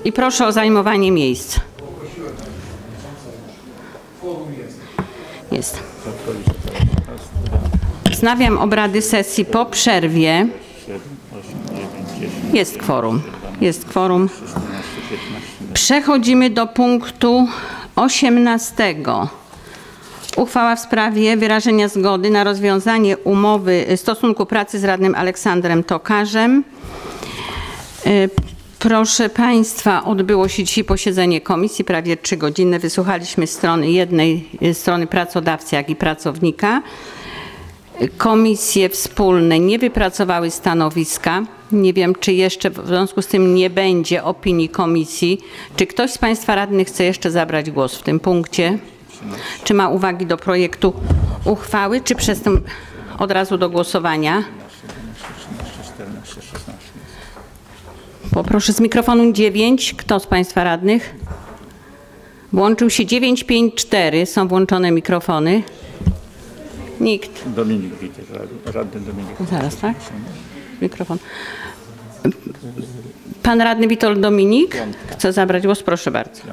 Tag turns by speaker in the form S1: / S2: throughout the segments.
S1: I proszę o zajmowanie miejsc. Jest. Wznawiam obrady sesji po przerwie. Jest kworum. Jest kworum. Przechodzimy do punktu 18. Uchwała w sprawie wyrażenia zgody na rozwiązanie umowy stosunku pracy z radnym Aleksandrem Tokarzem. Proszę Państwa, odbyło się dzisiaj posiedzenie komisji, prawie 3-godzinne. Wysłuchaliśmy jednej strony pracodawcy, jak i pracownika. Komisje wspólne nie wypracowały stanowiska. Nie wiem, czy jeszcze w związku z tym nie będzie opinii komisji. Czy ktoś z Państwa radnych chce jeszcze zabrać głos w tym punkcie? Czy ma uwagi do projektu uchwały, czy przystąpimy od razu do głosowania? Poproszę z mikrofonu 9. Kto z Państwa radnych? Włączył się 954. Są włączone mikrofony. Nikt.
S2: Dominik Witer, radny Dominik.
S1: Zaraz, tak? Mikrofon. Pan radny Witold Dominik chce zabrać głos? Proszę bardzo.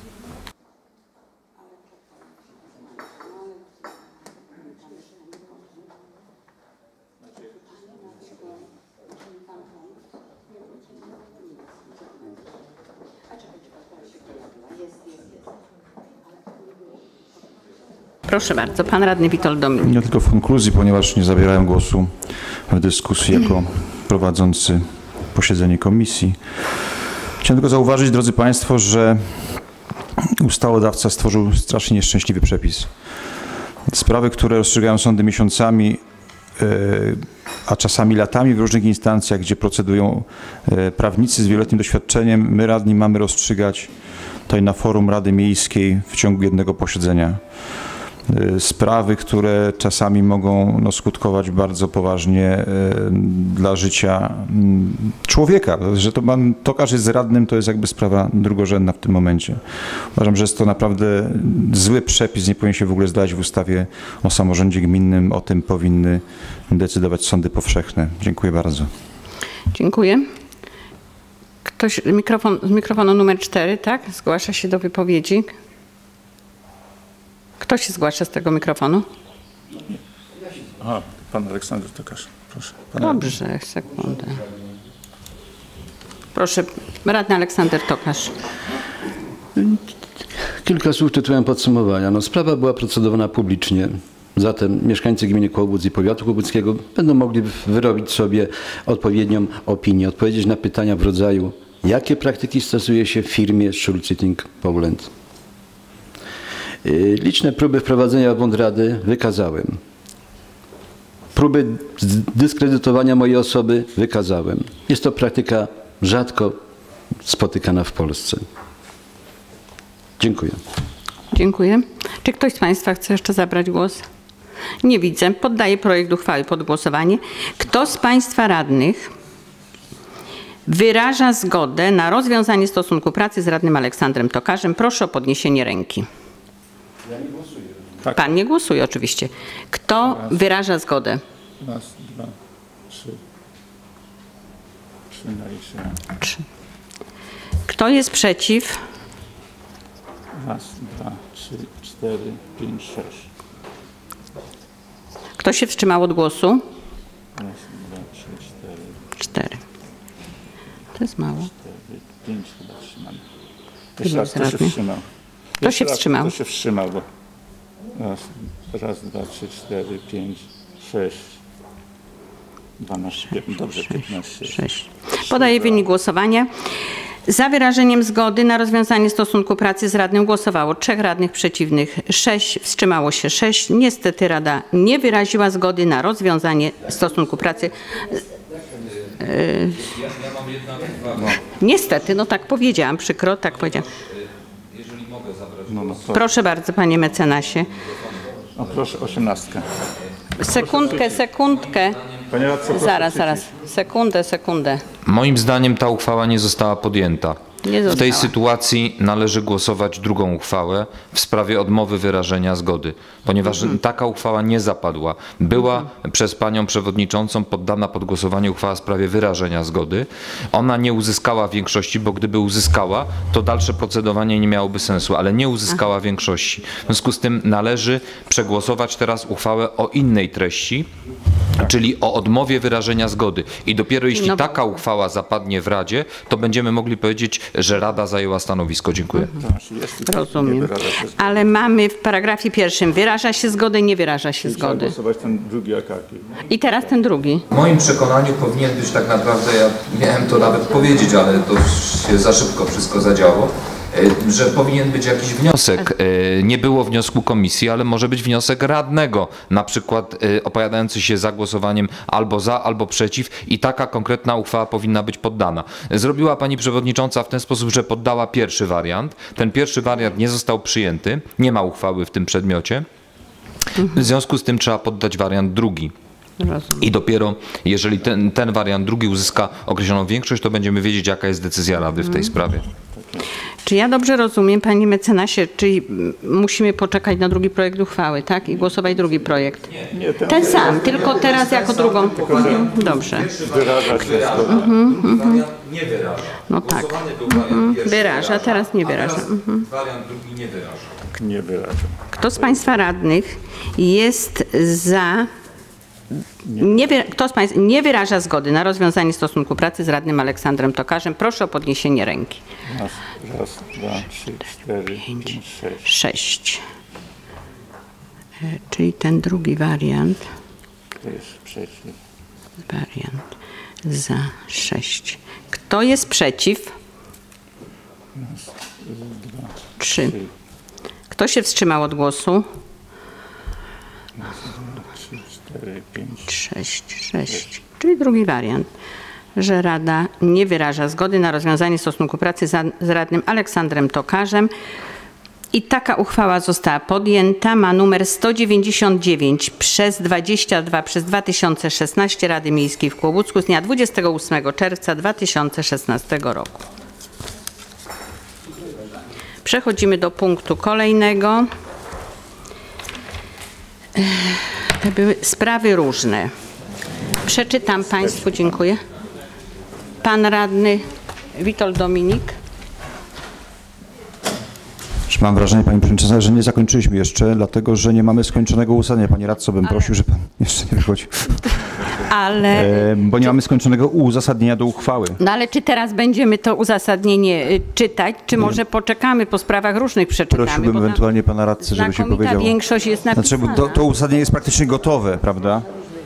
S1: Proszę bardzo, pan radny Witold Dominik.
S3: Ja tylko w konkluzji, ponieważ nie zabierałem głosu w dyskusji jako prowadzący posiedzenie komisji. Chciałem tylko zauważyć, drodzy Państwo, że ustawodawca stworzył strasznie nieszczęśliwy przepis. Sprawy, które rozstrzygają sądy miesiącami, a czasami latami w różnych instancjach, gdzie procedują prawnicy z wieloletnim doświadczeniem, my radni mamy rozstrzygać tutaj na forum Rady Miejskiej w ciągu jednego posiedzenia. Sprawy, które czasami mogą skutkować bardzo poważnie dla życia człowieka. Że to pan Tokarz jest radnym, to jest jakby sprawa drugorzędna w tym momencie. Uważam, że jest to naprawdę zły przepis, nie powinien się w ogóle znaleźć w ustawie o samorządzie gminnym. O tym powinny decydować sądy powszechne. Dziękuję bardzo.
S1: Dziękuję. Ktoś z mikrofonu numer 4, tak? Zgłasza się do wypowiedzi. Kto się zgłasza z tego mikrofonu?
S2: Aha, pan Aleksander Tokarz. Proszę.
S1: Dobrze, sekundę. Proszę, radny Aleksander Tokarz.
S4: Kilka słów tytułem podsumowania. No, sprawa była procedowana publicznie. Zatem mieszkańcy gminy Kłobuck i powiatu kłobuckiego będą mogli wyrobić sobie odpowiednią opinię, odpowiedzieć na pytania w rodzaju: jakie praktyki stosuje się w firmie Schulz-Sitting Poland? Liczne próby wprowadzenia w błąd rady wykazałem. Próby dyskredytowania mojej osoby wykazałem. Jest to praktyka rzadko spotykana w Polsce. Dziękuję.
S1: Dziękuję. Czy ktoś z Państwa chce jeszcze zabrać głos? Nie widzę. Poddaję projekt uchwały pod głosowanie. Kto z Państwa radnych wyraża zgodę na rozwiązanie stosunku pracy z radnym Aleksandrem Tokarzem? Proszę o podniesienie ręki.
S2: Ja nie głosuję. Tak.
S1: Pan nie głosuje oczywiście. Kto wyraża zgodę?
S2: Raz, dwa, trzy. Trzy naliczyłem.
S1: 3. Kto jest przeciw?
S2: Raz, dwa, trzy, cztery, pięć, sześć.
S1: Kto się wstrzymał od głosu?
S2: Raz, dwa, trzy, cztery.
S1: 4. To jest mało.
S2: 4, 5 chyba trzymamy.
S1: Ile
S2: Jeszcze raz, kto się wstrzymał?
S1: Kto się wstrzymał?
S2: Kto się wstrzymał, bo raz, dwa, trzy, cztery, pięć, 6, 12, dobrze, 15.
S1: 6. Podaję wynik głosowania. Za wyrażeniem zgody na rozwiązanie stosunku pracy z radnym głosowało 3 radnych, przeciwnych 6, wstrzymało się 6. Niestety Rada nie wyraziła zgody na rozwiązanie stosunku pracy. Niestety, no tak powiedziałam, przykro, tak powiedziałam. Proszę bardzo, panie mecenasie.
S2: O, proszę, 18.
S1: Sekundkę.
S2: Panie radco,
S1: Zaraz. Sekundę.
S5: Moim zdaniem ta uchwała nie została podjęta.
S1: Nie
S5: W
S1: została.
S5: tej sytuacji należy głosować drugą uchwałę w sprawie odmowy wyrażenia zgody, ponieważ taka uchwała nie zapadła. Była przez panią przewodniczącą poddana pod głosowanie uchwała w sprawie wyrażenia zgody. Ona nie uzyskała większości, bo gdyby uzyskała, to dalsze procedowanie nie miałoby sensu, ale nie uzyskała większości. W związku z tym należy przegłosować teraz uchwałę o innej treści, czyli o odmowie wyrażenia zgody. I dopiero jeśli taka uchwała zapadnie w Radzie, to będziemy mogli powiedzieć, że Rada zajęła stanowisko. Dziękuję.
S1: Rozumiem. Ale mamy w paragrafie 1 wyraża się zgodę, nie wyraża się zgody.
S2: Głosować ten drugi akapit.
S1: I teraz ten drugi.
S5: W moim przekonaniu powinien być tak naprawdę, ja miałem to nawet powiedzieć, ale to się za szybko wszystko zadziało, że powinien być jakiś wniosek. Nie było wniosku komisji, ale może być wniosek radnego, na przykład opowiadający się za głosowaniem albo za, albo przeciw i taka konkretna uchwała powinna być poddana. Zrobiła pani przewodnicząca w ten sposób, że poddała pierwszy wariant. Ten pierwszy wariant nie został przyjęty, nie ma uchwały w tym przedmiocie. W związku z tym trzeba poddać wariant drugi.
S1: Rozumiem.
S5: I dopiero jeżeli ten wariant drugi uzyska określoną większość, to będziemy wiedzieć, jaka jest decyzja Rady w tej sprawie.
S1: Czy ja dobrze rozumiem, panie mecenasie, czyli musimy poczekać na drugi projekt uchwały, tak? I głosować drugi projekt?
S2: Nie,
S1: Ten sam, tylko teraz jako drugą. Dobrze.
S2: wyraża się zgoda.
S5: Nie wyraża.
S1: No tak.
S5: Głosowany był wariant pierwszy
S1: Wyraża, teraz nie wyraża.
S5: Wariant drugi nie wyraża.
S2: Nie wyraża.
S1: Kto z państwa radnych jest za... Kto z państwa nie wyraża zgody na rozwiązanie stosunku pracy z radnym Aleksandrem Tokarzem? Proszę o podniesienie ręki.
S2: Raz, dwa, trzy, cztery, pięć, 6.
S1: 6. Czyli ten drugi wariant.
S2: To jest przeciw.
S1: Wariant za 6. Kto jest przeciw? 3. Kto się wstrzymał od głosu?
S2: 3, 4, 5.
S1: 6. Czyli drugi wariant, że Rada nie wyraża zgody na rozwiązanie stosunku pracy z radnym Aleksandrem Tokarzem. I taka uchwała została podjęta, ma numer 199 przez 22 przez 2016 Rady Miejskiej w Kłobucku z dnia 28 czerwca 2016 roku. Przechodzimy do punktu kolejnego. To były sprawy różne. Przeczytam państwu, dziękuję. Pan radny Witold Dominik.
S3: Mam wrażenie, pani przewodnicząca, że nie zakończyliśmy jeszcze, dlatego że nie mamy skończonego uzasadnienia. Panie radco, bym prosił, żeby pan jeszcze nie wychodził.
S1: Ale,
S3: Bo nie mamy skończonego uzasadnienia do uchwały.
S1: no ale czy teraz będziemy to uzasadnienie czytać, czy może poczekamy po sprawach różnych przeczytamy?
S3: Prosiłbym
S1: bo tam
S3: ewentualnie pana radcę, żeby się
S1: znakomita
S3: powiedział.
S1: większość jest
S3: Znaczy,
S1: napisana.
S3: bo to uzasadnienie jest praktycznie gotowe, prawda?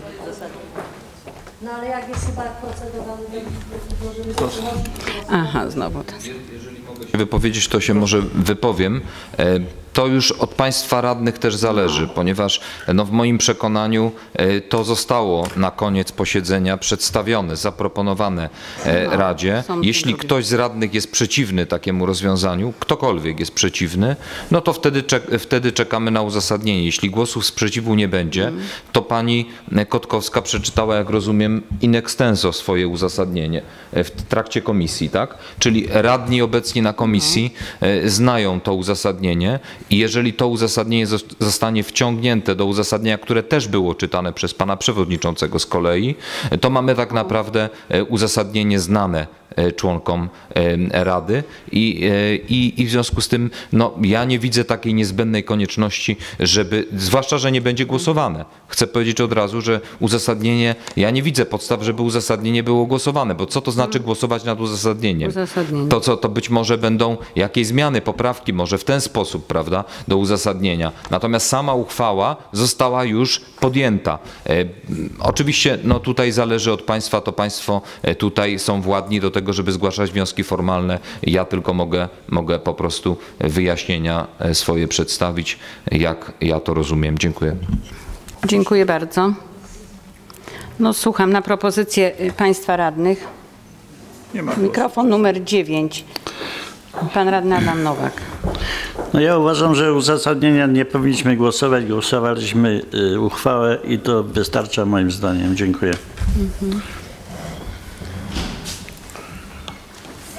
S6: No ale jak jest chyba procedowany, to możemy
S1: Aha, znowu.
S5: Wypowiedzieć to się może wypowiem. To już od państwa radnych też zależy, ponieważ no, w moim przekonaniu to zostało na koniec posiedzenia przedstawione, zaproponowane Radzie. Jeśli ktoś z radnych jest przeciwny takiemu rozwiązaniu, ktokolwiek jest przeciwny, no to wtedy czekamy na uzasadnienie. Jeśli głosów sprzeciwu nie będzie, to pani Kotkowska przeczytała, jak rozumiem, in extenso swoje uzasadnienie w trakcie komisji, tak? Czyli radni obecni na komisji znają to uzasadnienie. I jeżeli to uzasadnienie zostanie wciągnięte do uzasadnienia, które też było czytane przez pana przewodniczącego z kolei, to mamy tak naprawdę uzasadnienie znane członkom Rady i w związku z tym no, ja nie widzę takiej niezbędnej konieczności, żeby, zwłaszcza, że nie będzie głosowane. Chcę powiedzieć od razu, że uzasadnienie, ja nie widzę podstaw, żeby uzasadnienie było głosowane, bo co to znaczy głosować nad uzasadnieniem?
S1: Uzasadnienie.
S5: To być może będą jakieś zmiany, poprawki, może w ten sposób, prawda, do uzasadnienia. Natomiast sama uchwała została już podjęta. Oczywiście no, tutaj zależy od państwa, to państwo tutaj są władni do tego, żeby zgłaszać wnioski formalne. Ja tylko mogę po prostu wyjaśnienia swoje przedstawić, jak ja to rozumiem. Dziękuję.
S1: Dziękuję bardzo. No słucham na propozycję państwa radnych.
S2: Nie ma
S1: Mikrofon numer 9. Pan radny Adam Nowak.
S7: No ja uważam, że uzasadnienia nie powinniśmy głosować. Głosowaliśmy uchwałę i to wystarcza moim zdaniem. Dziękuję.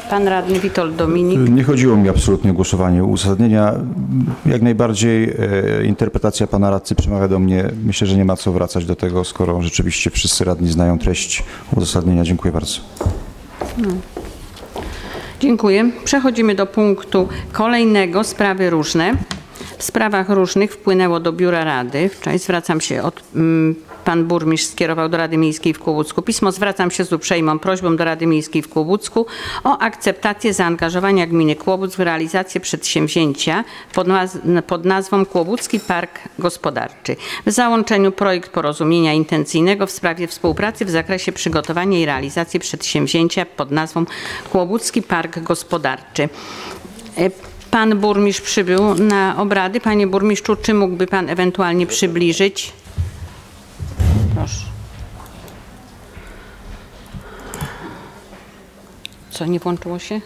S1: Pan radny Witold Dominik.
S3: Nie chodziło mi absolutnie o głosowanie uzasadnienia. Jak najbardziej interpretacja pana radcy przemawia do mnie. Myślę, że nie ma co wracać do tego, skoro rzeczywiście wszyscy radni znają treść uzasadnienia. Dziękuję bardzo. Dziękuję.
S1: Przechodzimy do punktu kolejnego, sprawy różne. W sprawach różnych wpłynęło do Biura Rady. Wczoraj zwracam się pan burmistrz skierował do Rady Miejskiej w Kłobucku pismo. Zwracam się z uprzejmą prośbą do Rady Miejskiej w Kłobucku o akceptację zaangażowania gminy Kłobuck w realizację przedsięwzięcia pod nazwą Kłobucki Park Gospodarczy. W załączeniu projekt porozumienia intencyjnego w sprawie współpracy w zakresie przygotowania i realizacji przedsięwzięcia pod nazwą Kłobucki Park Gospodarczy. Pan burmistrz przybył na obrady. Panie burmistrzu, czy mógłby pan ewentualnie przybliżyć? Proszę. Co, nie włączyło się?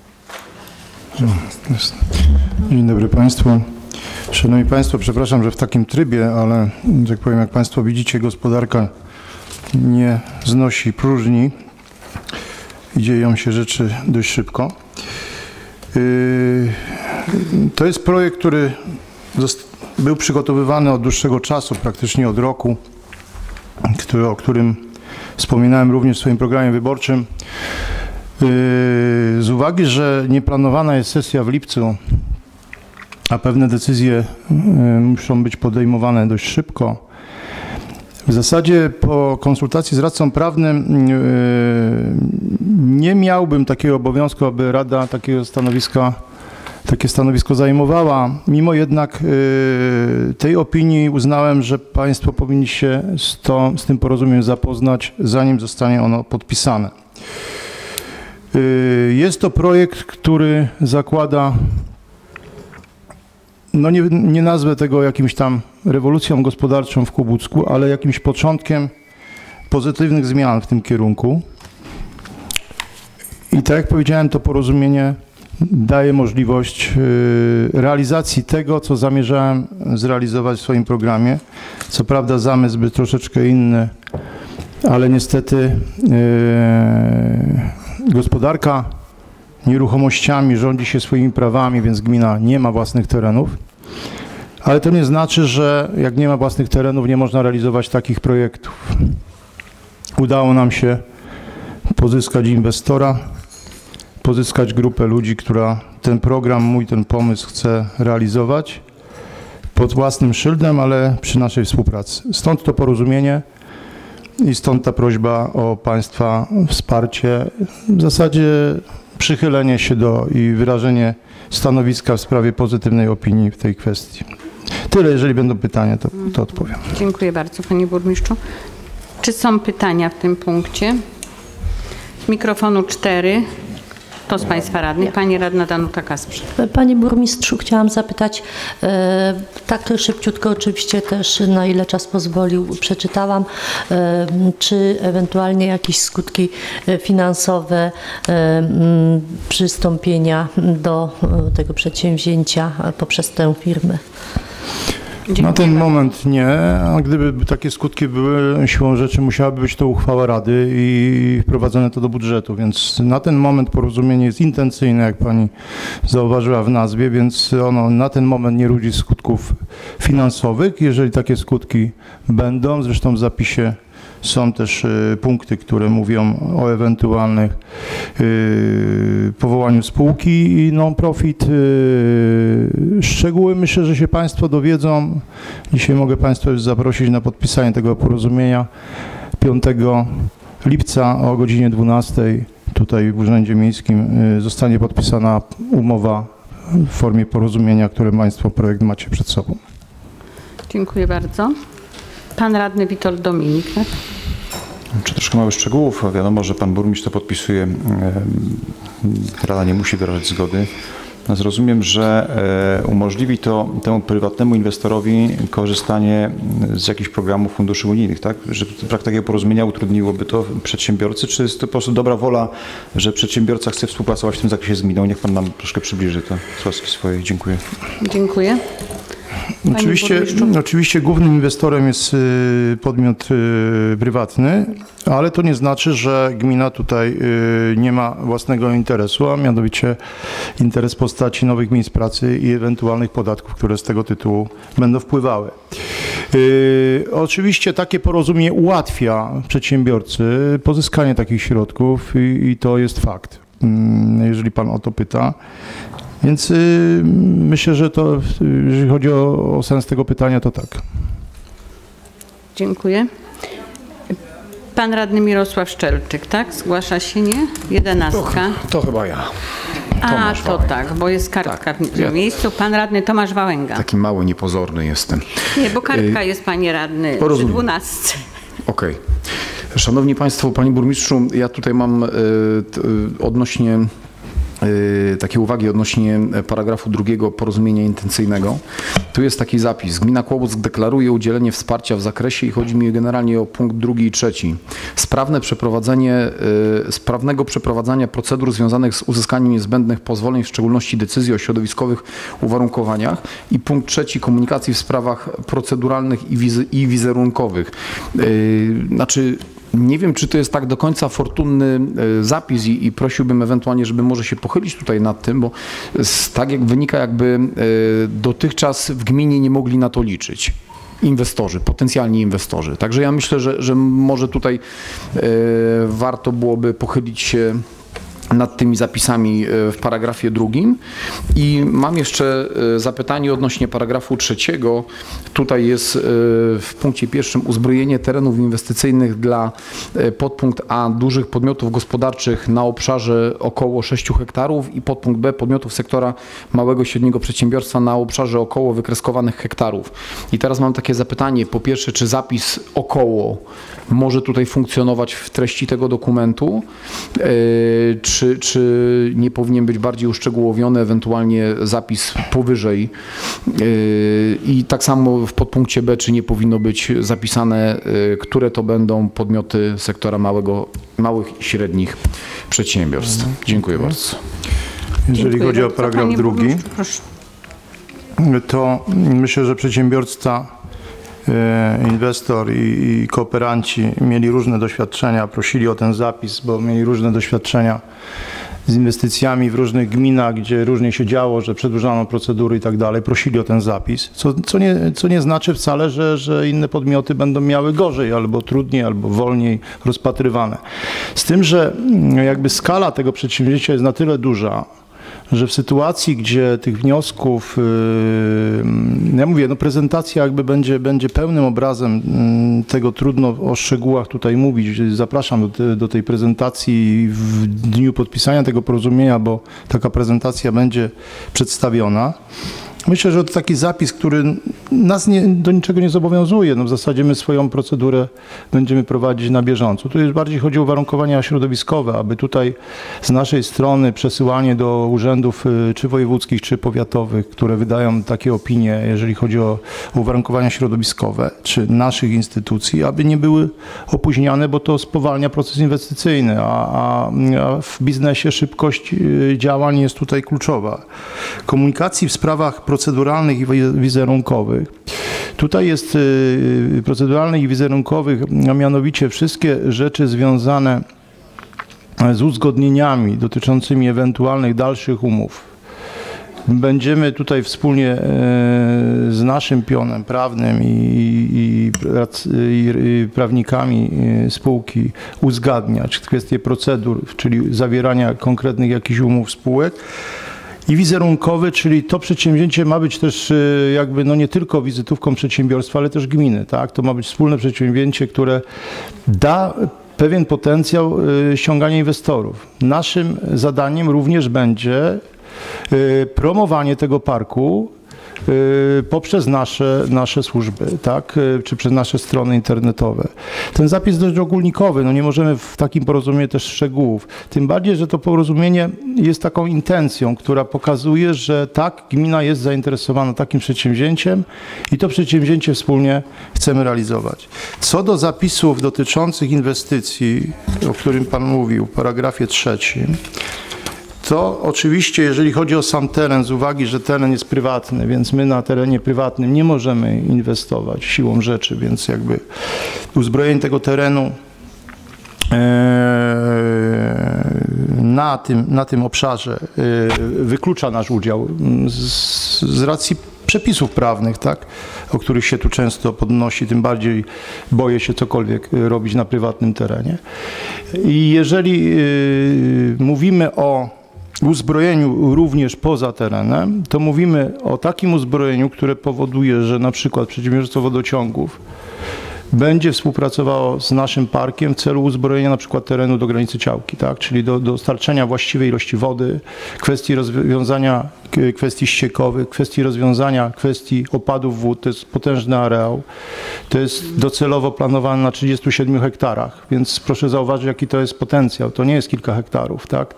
S8: Dzień dobry Państwu. Szanowni Państwo, przepraszam, że w takim trybie, ale że tak powiem, jak Państwo widzicie, gospodarka nie znosi próżni i dzieją się rzeczy dość szybko. To jest projekt, który był przygotowywany od dłuższego czasu, praktycznie od roku, o którym wspominałem również w swoim programie wyborczym. Z uwagi, że nieplanowana jest sesja w lipcu, a pewne decyzje muszą być podejmowane dość szybko, w zasadzie po konsultacji z radcą prawnym nie miałbym takiego obowiązku, aby Rada takie stanowisko zajmowała. Mimo jednak tej opinii uznałem, że Państwo powinni się z tym porozumieniem zapoznać, zanim zostanie ono podpisane. Jest to projekt, który zakłada, no nie nazwę tego jakimś tam rewolucją gospodarczą w Kłobucku, ale jakimś początkiem pozytywnych zmian w tym kierunku. I tak jak powiedziałem, to porozumienie daje możliwość realizacji tego, co zamierzałem zrealizować w swoim programie. Co prawda zamysł był troszeczkę inny, ale niestety gospodarka nieruchomościami rządzi się swoimi prawami, więc gmina nie ma własnych terenów. Ale to nie znaczy, że jak nie ma własnych terenów, nie można realizować takich projektów. Udało nam się pozyskać inwestora, pozyskać grupę ludzi, która ten program, ten pomysł chce realizować pod własnym szyldem, ale przy naszej współpracy. Stąd to porozumienie i stąd ta prośba o Państwa wsparcie, w zasadzie przychylenie się i wyrażenie stanowiska w sprawie pozytywnej opinii w tej kwestii. Tyle, jeżeli będą pytania, to odpowiem.
S1: Dziękuję bardzo, panie burmistrzu. Czy są pytania w tym punkcie? Z mikrofonu 4. Kto z Państwa radnych? Pani radna Danuta Kasprzyk.
S6: Panie burmistrzu, chciałam zapytać, tak szybciutko oczywiście też, na ile czas pozwolił, przeczytałam, czy ewentualnie jakieś skutki finansowe przystąpienia do tego przedsięwzięcia poprzez tę firmę?
S8: Na ten moment nie, a gdyby takie skutki były, siłą rzeczy musiałaby być to uchwała Rady i wprowadzone to do budżetu, więc na ten moment porozumienie jest intencyjne, jak Pani zauważyła w nazwie, więc ono na ten moment nie rodzi skutków finansowych. Jeżeli takie skutki będą, zresztą w zapisie są też punkty, które mówią o ewentualnych powołaniu spółki i non-profit. Szczegóły myślę, że się Państwo dowiedzą. Dzisiaj mogę Państwa już zaprosić na podpisanie tego porozumienia 5 lipca o godzinie 12. Tutaj w Urzędzie Miejskim zostanie podpisana umowa w formie porozumienia, które Państwo projekt macie przed sobą.
S1: Dziękuję bardzo. Pan radny Witold Dominik. Tak?
S3: Czy troszkę małych szczegółów. Wiadomo, że pan burmistrz to podpisuje. Rada nie musi wyrażać zgody. Natomiast rozumiem, że umożliwi to temu prywatnemu inwestorowi korzystanie z jakichś programów funduszy unijnych, tak? Że brak takiego porozumienia utrudniłoby to przedsiębiorcy, czy jest to po prostu dobra wola, że przedsiębiorca chce współpracować w tym zakresie z gminą? Niech pan nam troszkę przybliży te wnioski swoje. Dziękuję.
S1: Dziękuję.
S8: Oczywiście głównym inwestorem jest podmiot prywatny, ale to nie znaczy, że gmina tutaj nie ma własnego interesu, a mianowicie interes w postaci nowych miejsc pracy i ewentualnych podatków, które z tego tytułu będą wpływały. Oczywiście takie porozumienie ułatwia przedsiębiorcy pozyskanie takich środków i to jest fakt, jeżeli pan o to pyta. Więc myślę, że to, jeżeli chodzi o sens tego pytania, to tak.
S1: Dziękuję. Pan radny Szczelczyk, tak? Zgłasza się, nie? 11.
S9: To chyba ja.
S1: To tak, bo jest kartka w miejscu. Pan radny Tomasz Wałęga.
S9: Taki mały, niepozorny jestem.
S1: Nie, bo kartka jest, panie radny, przy 12.
S9: Okej. Szanowni Państwo, Panie Burmistrzu, ja tutaj mam odnośnie takie uwagi odnośnie paragrafu 2 porozumienia intencyjnego. Tu jest taki zapis. Gmina Kłobuck deklaruje udzielenie wsparcia w zakresie i chodzi mi generalnie o punkt 2 i 3. Sprawnego przeprowadzania procedur związanych z uzyskaniem niezbędnych pozwoleń, w szczególności decyzji o środowiskowych uwarunkowaniach. I punkt 3. Komunikacji w sprawach proceduralnych i wizerunkowych. Nie wiem, czy to jest tak do końca fortunny zapis i prosiłbym ewentualnie, żeby może się pochylić tutaj nad tym, bo tak jak wynika, jakby dotychczas w gminie nie mogli na to liczyć inwestorzy, potencjalni inwestorzy. Także ja myślę, że może tutaj warto byłoby pochylić się nad tymi zapisami w paragrafie 2. I mam jeszcze zapytanie odnośnie paragrafu 3. Tutaj jest w punkcie 1 uzbrojenie terenów inwestycyjnych dla podpunkt A dużych podmiotów gospodarczych na obszarze około 6 hektarów i podpunkt B podmiotów sektora małego i średniego przedsiębiorstwa na obszarze około wykreskowanych hektarów. I teraz mam takie zapytanie, po pierwsze, czy zapis około może tutaj funkcjonować w treści tego dokumentu, czy nie powinien być bardziej uszczegółowiony, ewentualnie zapis powyżej. I tak samo w podpunkcie B, czy nie powinno być zapisane, które to będą podmioty sektora małych i średnich przedsiębiorstw. Dziękuję bardzo.
S8: Jeżeli chodzi o paragraf 2, to myślę, że przedsiębiorca, inwestor i kooperanci mieli różne doświadczenia, prosili o ten zapis, bo mieli różne doświadczenia z inwestycjami w różnych gminach, gdzie różnie się działo, że przedłużano procedury i tak dalej, prosili o ten zapis, co nie znaczy wcale, że inne podmioty będą miały gorzej, albo trudniej, albo wolniej rozpatrywane. Z tym, że jakby skala tego przedsięwzięcia jest na tyle duża, że w sytuacji, gdzie tych wniosków, ja mówię, no prezentacja jakby będzie pełnym obrazem tego, trudno o szczegółach tutaj mówić. Zapraszam do tej prezentacji w dniu podpisania tego porozumienia, bo taka prezentacja będzie przedstawiona. Myślę, że to taki zapis, który nas do niczego nie zobowiązuje. No w zasadzie my swoją procedurę będziemy prowadzić na bieżąco. Tu już bardziej chodzi o uwarunkowania środowiskowe, aby tutaj z naszej strony przesyłanie do urzędów czy wojewódzkich, czy powiatowych, które wydają takie opinie, jeżeli chodzi o uwarunkowania środowiskowe, czy naszych instytucji, aby nie były opóźniane, bo to spowalnia proces inwestycyjny, a w biznesie szybkość działań jest tutaj kluczowa. Komunikacji w sprawach proceduralnych i wizerunkowych. Tutaj jest proceduralnych i wizerunkowych, a mianowicie wszystkie rzeczy związane z uzgodnieniami dotyczącymi ewentualnych dalszych umów. Będziemy tutaj wspólnie z naszym pionem prawnym i prawnikami spółki uzgadniać kwestie procedur, czyli zawierania konkretnych jakichś umów spółek. I wizerunkowy, czyli to przedsięwzięcie ma być też jakby no nie tylko wizytówką przedsiębiorstwa, ale też gminy, tak? To ma być wspólne przedsięwzięcie, które da pewien potencjał ściągania inwestorów. Naszym zadaniem również będzie promowanie tego parku poprzez nasze służby, tak, czy przez nasze strony internetowe. Ten zapis jest dość ogólnikowy, no nie możemy w takim porozumieniu też szczegółów. Tym bardziej, że to porozumienie jest taką intencją, która pokazuje, że tak, gmina jest zainteresowana takim przedsięwzięciem i to przedsięwzięcie wspólnie chcemy realizować. Co do zapisów dotyczących inwestycji, o którym Pan mówił w paragrafie 3, to oczywiście, jeżeli chodzi o sam teren, z uwagi, że teren jest prywatny, więc my na terenie prywatnym nie możemy inwestować siłą rzeczy, więc jakby uzbrojenie tego terenu na tym obszarze wyklucza nasz udział z racji przepisów prawnych, tak, o których się tu często podnosi, tym bardziej boję się cokolwiek robić na prywatnym terenie. I jeżeli mówimy o uzbrojeniu również poza terenem, to mówimy o takim uzbrojeniu, które powoduje, że na przykład przedsiębiorstwo wodociągów będzie współpracowało z naszym parkiem w celu uzbrojenia na przykład terenu do granicy działki, tak? Czyli do dostarczenia właściwej ilości wody, kwestii rozwiązania kwestii ściekowych, kwestii rozwiązania kwestii opadów wód. To jest potężny areał. To jest docelowo planowane na 37 hektarach, więc proszę zauważyć, jaki to jest potencjał. To nie jest kilka hektarów, tak?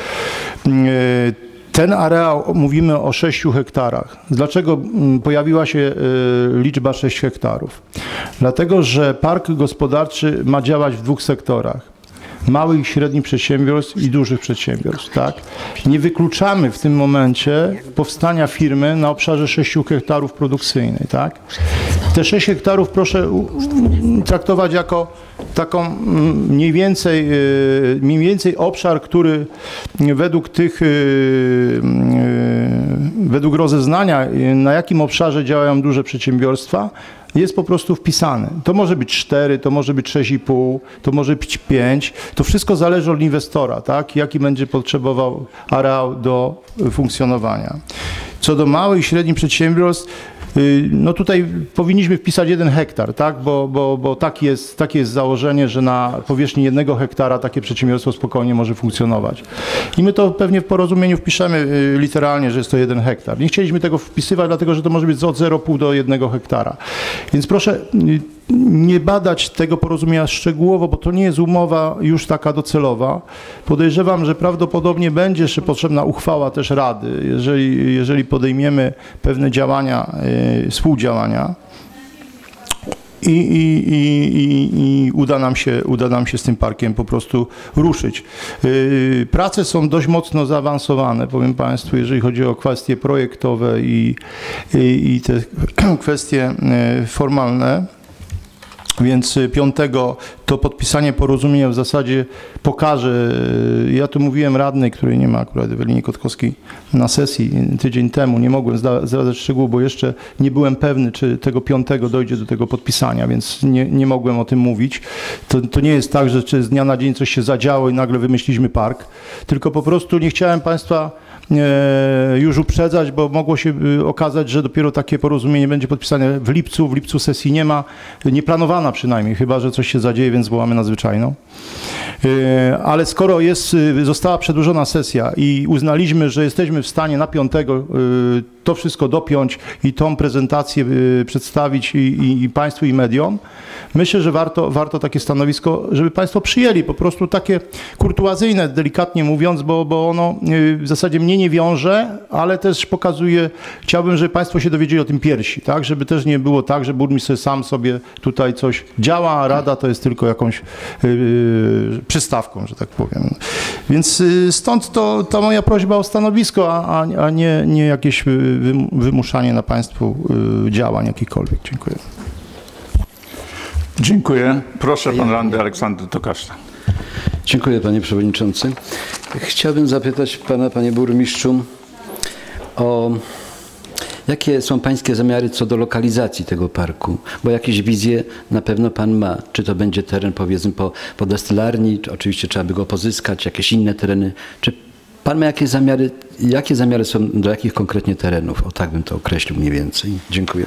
S8: Ten areał, mówimy o 6 hektarach. Dlaczego pojawiła się liczba 6 hektarów? Dlatego, że park gospodarczy ma działać w 2 sektorach. Małych i średnich przedsiębiorstw i dużych przedsiębiorstw, tak? Nie wykluczamy w tym momencie powstania firmy na obszarze 6 hektarów produkcyjnej, tak? Te 6 hektarów proszę traktować jako taką mniej więcej obszar, który według rozeznania, na jakim obszarze działają duże przedsiębiorstwa, jest po prostu wpisany. To może być 4, to może być 6,5, to może być 5. To wszystko zależy od inwestora, tak? Jaki będzie potrzebował areał do funkcjonowania. Co do małych i średnich przedsiębiorstw, no tutaj powinniśmy wpisać 1 hektar, tak? Bo takie jest założenie, że na powierzchni 1 hektara takie przedsiębiorstwo spokojnie może funkcjonować. I my to pewnie w porozumieniu wpiszemy literalnie, że jest to 1 hektar. Nie chcieliśmy tego wpisywać, dlatego że to może być od 0,5 do 1 hektara. Więc proszę nie badać tego porozumienia szczegółowo, bo to nie jest umowa już taka docelowa. Podejrzewam, że prawdopodobnie będzie jeszcze potrzebna uchwała też Rady, jeżeli podejmiemy pewne działania, współdziałania i uda nam się z tym parkiem po prostu ruszyć. Prace są dość mocno zaawansowane, powiem Państwu, jeżeli chodzi o kwestie projektowe i te kwestie formalne. Więc 5 to podpisanie porozumienia w zasadzie pokaże, ja tu mówiłem radnej, której nie ma akurat, Ewelinie Kotkowskiej, na sesji tydzień temu, nie mogłem zdradzać szczegółów, bo jeszcze nie byłem pewny, czy tego 5 dojdzie do tego podpisania, więc nie mogłem o tym mówić. To nie jest tak, że z dnia na dzień coś się zadziało i nagle wymyśliliśmy park, tylko po prostu nie chciałem Państwa już uprzedzać, bo mogło się okazać, że dopiero takie porozumienie będzie podpisane w lipcu sesji nie ma, nieplanowana przynajmniej, chyba że coś się zadzieje, więc zwołamy nadzwyczajną. Ale skoro została przedłużona sesja i uznaliśmy, że jesteśmy w stanie na 5 to wszystko dopiąć i tą prezentację przedstawić i Państwu, i mediom, myślę, że warto takie stanowisko, żeby Państwo przyjęli, po prostu takie kurtuazyjne, delikatnie mówiąc, bo ono w zasadzie mnie nie wiąże, ale też pokazuje, chciałbym, żeby Państwo się dowiedzieli o tym pierwsi, tak, żeby też nie było tak, że burmistrz sam sobie tutaj coś działa, a Rada to jest tylko jakąś przystawką, że tak powiem. Więc stąd ta moja prośba o stanowisko, a nie jakieś wymuszanie na Państwu działań jakichkolwiek. Dziękuję.
S2: Dziękuję. Proszę, pan radny Aleksander Tokaszta.
S4: Dziękuję, panie przewodniczący. Chciałbym zapytać pana, panie burmistrzu, o jakie są pańskie zamiary co do lokalizacji tego parku? Bo jakieś wizje na pewno pan ma. Czy to będzie teren, powiedzmy, po destylarni, oczywiście trzeba by go pozyskać, jakieś inne tereny. Czy pan ma jakie zamiary są do jakich konkretnie terenów? O tak bym to określił mniej więcej. Dziękuję.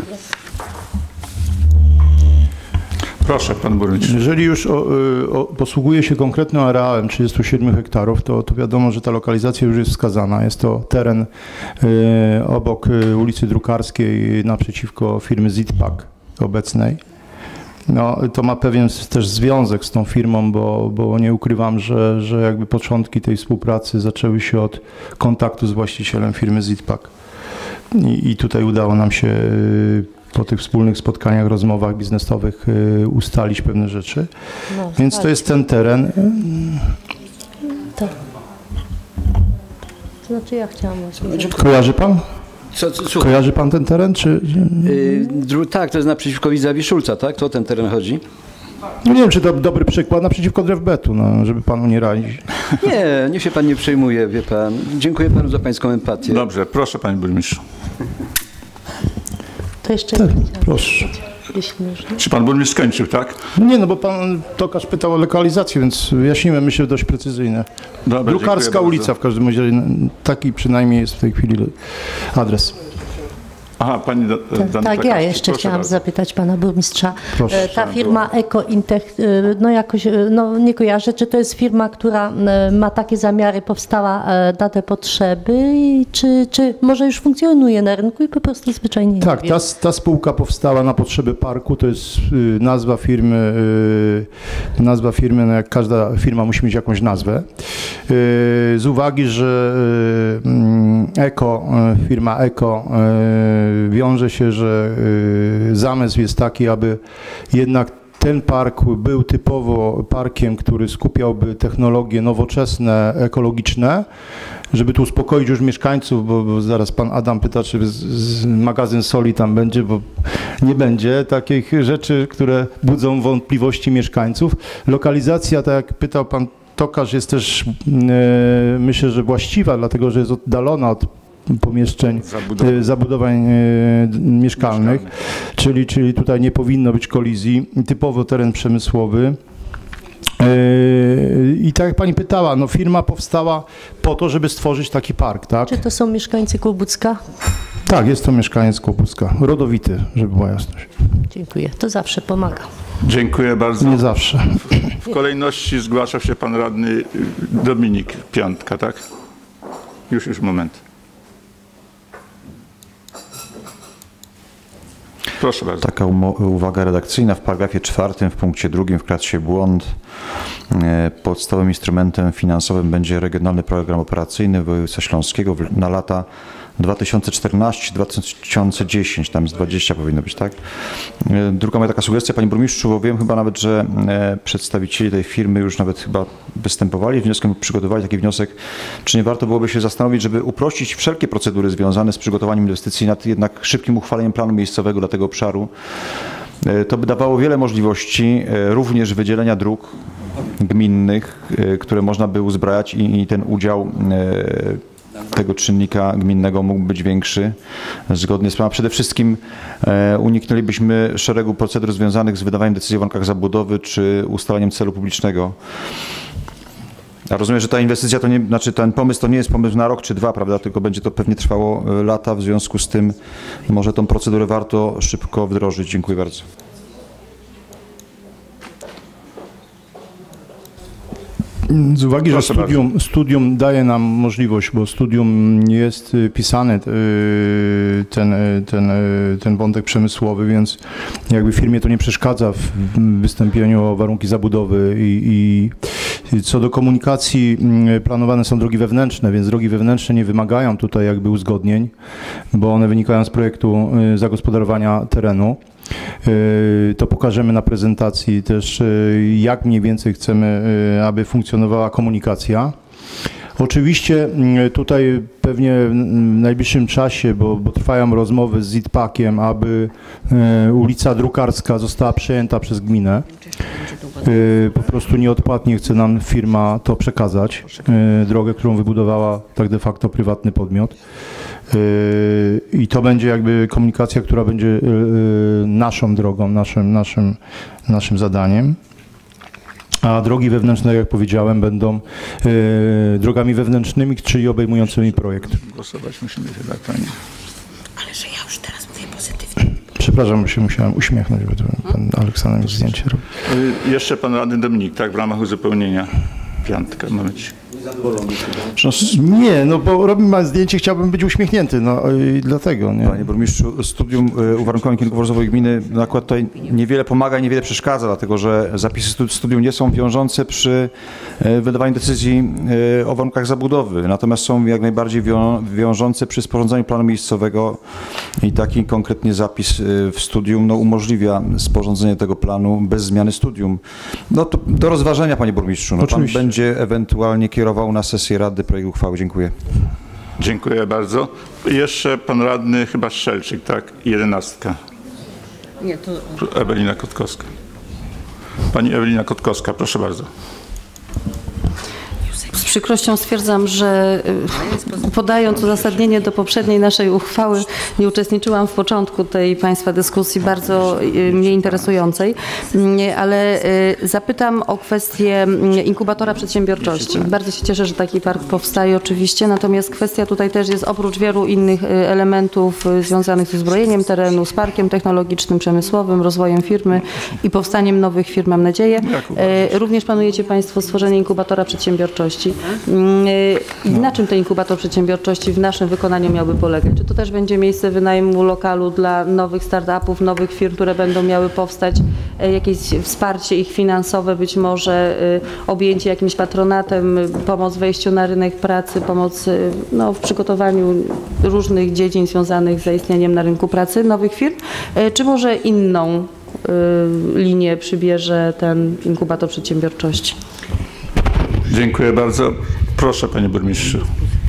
S2: Proszę, pan burmistrz.
S8: Jeżeli już posługuje się konkretnym areałem 37 hektarów, to wiadomo, że ta lokalizacja już jest wskazana. Jest to teren obok ulicy Drukarskiej naprzeciwko firmy Zitpak obecnej. No, to ma pewien też związek z tą firmą, bo nie ukrywam, że jakby początki tej współpracy zaczęły się od kontaktu z właścicielem firmy Zitpak. I tutaj udało nam się po tych wspólnych spotkaniach, rozmowach biznesowych ustalić pewne rzeczy. No, więc to jest ten teren.
S6: Znaczy ja chciałam właśnie...
S8: Kojarzy pan?
S4: Słuchaj.
S8: Kojarzy pan ten teren, czy...
S4: Tak, to jest naprzeciwko Widzowi Szulca, tak? To o ten teren chodzi?
S8: No nie wiem, czy to dobry przykład naprzeciwko Drewbetu, no, żeby panu nie radzić.
S4: Nie, niech się pan nie przejmuje, wie pan. Dziękuję panu za pańską empatię.
S2: Dobrze, proszę panie burmistrzu.
S6: To jeszcze
S8: Tak,
S6: nie chciałam,
S8: proszę.
S6: jeśli można.
S2: Czy pan burmistrz skończył, tak?
S8: No nie, no bo pan Tokarz pytał o lokalizację, więc wyjaśniłem, myślę, dość precyzyjne.
S2: Dobra,
S8: Drukarska
S2: dziękuję
S8: ulica
S2: bardzo.
S8: w każdym razie, taki przynajmniej jest w tej chwili adres.
S2: Aha, pani
S6: Tak, ja jeszcze chciałam zapytać pana burmistrza.
S8: Proszę.
S6: Ta firma EcoIntech, no jakoś, no nie kojarzę, czy to jest firma, która ma takie zamiary, powstała na te potrzeby, czy może już funkcjonuje na rynku i po prostu zwyczajnie
S8: Tak,
S6: nie wiem.
S8: ta spółka powstała na potrzeby parku, to jest nazwa firmy, no jak każda firma musi mieć jakąś nazwę. Z uwagi, że firma Eko wiąże się, że zamysł jest taki, aby jednak ten park był typowo parkiem, który skupiałby technologie nowoczesne, ekologiczne, żeby tu uspokoić już mieszkańców, bo zaraz pan Adam pyta, czy magazyn soli tam będzie, bo nie będzie takich rzeczy, które budzą wątpliwości mieszkańców. Lokalizacja, tak jak pytał pan Tokarz, jest też myślę, że właściwa, dlatego że jest oddalona od pomieszczeń, zabudowań mieszkalnych, czyli tutaj nie powinno być kolizji, typowo teren przemysłowy. I tak jak pani pytała, no firma powstała po to, żeby stworzyć taki park, tak?
S6: Czy to są mieszkańcy Kłobucka?
S8: Tak, jest to mieszkaniec Kłobucka, rodowity, żeby była jasność.
S6: Dziękuję, to zawsze pomaga.
S2: Dziękuję bardzo.
S8: Nie zawsze.
S2: W kolejności zgłaszał się pan radny Dominik Piątka, tak? Już moment. Proszę bardzo.
S3: Taka uwaga redakcyjna w paragrafie 4 w punkcie 2 wkradł się błąd. Podstawowym instrumentem finansowym będzie Regionalny Program Operacyjny Województwa Śląskiego na lata 2014-2010, tam z 20 powinno być, tak? Druga moja taka sugestia, panie burmistrzu, bo wiem chyba nawet, że przedstawiciele tej firmy już nawet chyba występowali z wnioskiem, przygotowali taki wniosek, czy nie warto byłoby się zastanowić, żeby uprościć wszelkie procedury związane z przygotowaniem inwestycji nad jednak szybkim uchwaleniem planu miejscowego dla tego obszaru. To by dawało wiele możliwości, również wydzielenia dróg gminnych, które można by uzbrajać i ten udział tego czynnika gminnego mógł być większy zgodnie z planem. Przede wszystkim uniknęlibyśmy szeregu procedur związanych z wydawaniem decyzji o warunkach zabudowy czy ustaleniem celu publicznego. A rozumiem, że ta inwestycja to nie, znaczy ten pomysł to nie jest pomysł na rok czy dwa, prawda, tylko będzie to pewnie trwało lata, w związku z tym może tą procedurę warto szybko wdrożyć. Dziękuję bardzo.
S8: Z uwagi, że studium daje nam możliwość, bo studium jest pisane, ten wątek przemysłowy, więc jakby firmie to nie przeszkadza w wystąpieniu o warunki zabudowy i co do komunikacji planowane są drogi wewnętrzne, więc drogi wewnętrzne nie wymagają tutaj jakby uzgodnień, bo one wynikają z projektu zagospodarowania terenu. To pokażemy na prezentacji też, jak mniej więcej chcemy, aby funkcjonowała komunikacja. Oczywiście tutaj pewnie w najbliższym czasie, bo trwają rozmowy z ZIT-PAK-iem, aby ulica Drukarska została przejęta przez gminę. Po prostu nieodpłatnie chce nam firma to przekazać, drogę, którą wybudowała tak de facto prywatny podmiot. I to będzie jakby komunikacja, która będzie naszą drogą, naszym zadaniem. A drogi wewnętrzne, jak powiedziałem, będą drogami wewnętrznymi, czyli obejmującymi projekt.
S2: Głosować musimy chyba, pani.
S1: Ale że ja już teraz mówię pozytywnie.
S8: Przepraszam, bo się musiałem uśmiechnąć, bo pan Aleksander mi zdjęcie robi.
S2: Jeszcze pan radny Dominik, tak, w ramach uzupełnienia. Piątka, momencik.
S8: Nie, no bo robi pan zdjęcie, chciałbym być uśmiechnięty, no i dlatego, nie?
S3: Panie burmistrzu, studium uwarunkowań kierunków rozwoju gminy akurat tutaj niewiele pomaga i niewiele przeszkadza, dlatego że zapisy studium nie są wiążące przy wydawaniu decyzji o warunkach zabudowy, natomiast są jak najbardziej wiążące przy sporządzaniu planu miejscowego i taki konkretnie zapis w studium umożliwia sporządzenie tego planu bez zmiany studium. No to do rozważenia, panie burmistrzu. No, pan będzie ewentualnie kierował na sesję Rady projekt uchwały. Dziękuję.
S2: Dziękuję bardzo. Jeszcze pan radny chyba Strzelczyk, tak? 11.
S1: Nie, to...
S2: Ewelina Kotkowska. Pani Ewelina Kotkowska, proszę bardzo.
S10: Z przykrością stwierdzam, że podając uzasadnienie do poprzedniej naszej uchwały, nie uczestniczyłam w początku tej Państwa dyskusji bardzo mnie interesującej, ale zapytam o kwestię inkubatora przedsiębiorczości. Bardzo się cieszę, że taki park powstaje oczywiście, natomiast kwestia tutaj też jest oprócz wielu innych elementów związanych z uzbrojeniem terenu, z parkiem technologicznym, przemysłowym, rozwojem firmy i powstaniem nowych firm, mam nadzieję. Również planujecie Państwo stworzenie inkubatora przedsiębiorczości. Na czym ten inkubator przedsiębiorczości w naszym wykonaniu miałby polegać? Czy to też będzie miejsce wynajmu lokalu dla nowych startupów, nowych firm, które będą miały powstać, jakieś wsparcie ich finansowe, być może objęcie jakimś patronatem, pomoc w wejściu na rynek pracy, pomoc w przygotowaniu różnych dziedzin związanych z zaistnieniem na rynku pracy nowych firm, czy może inną linię przybierze ten inkubator przedsiębiorczości?
S2: Dziękuję bardzo. Proszę, panie burmistrzu.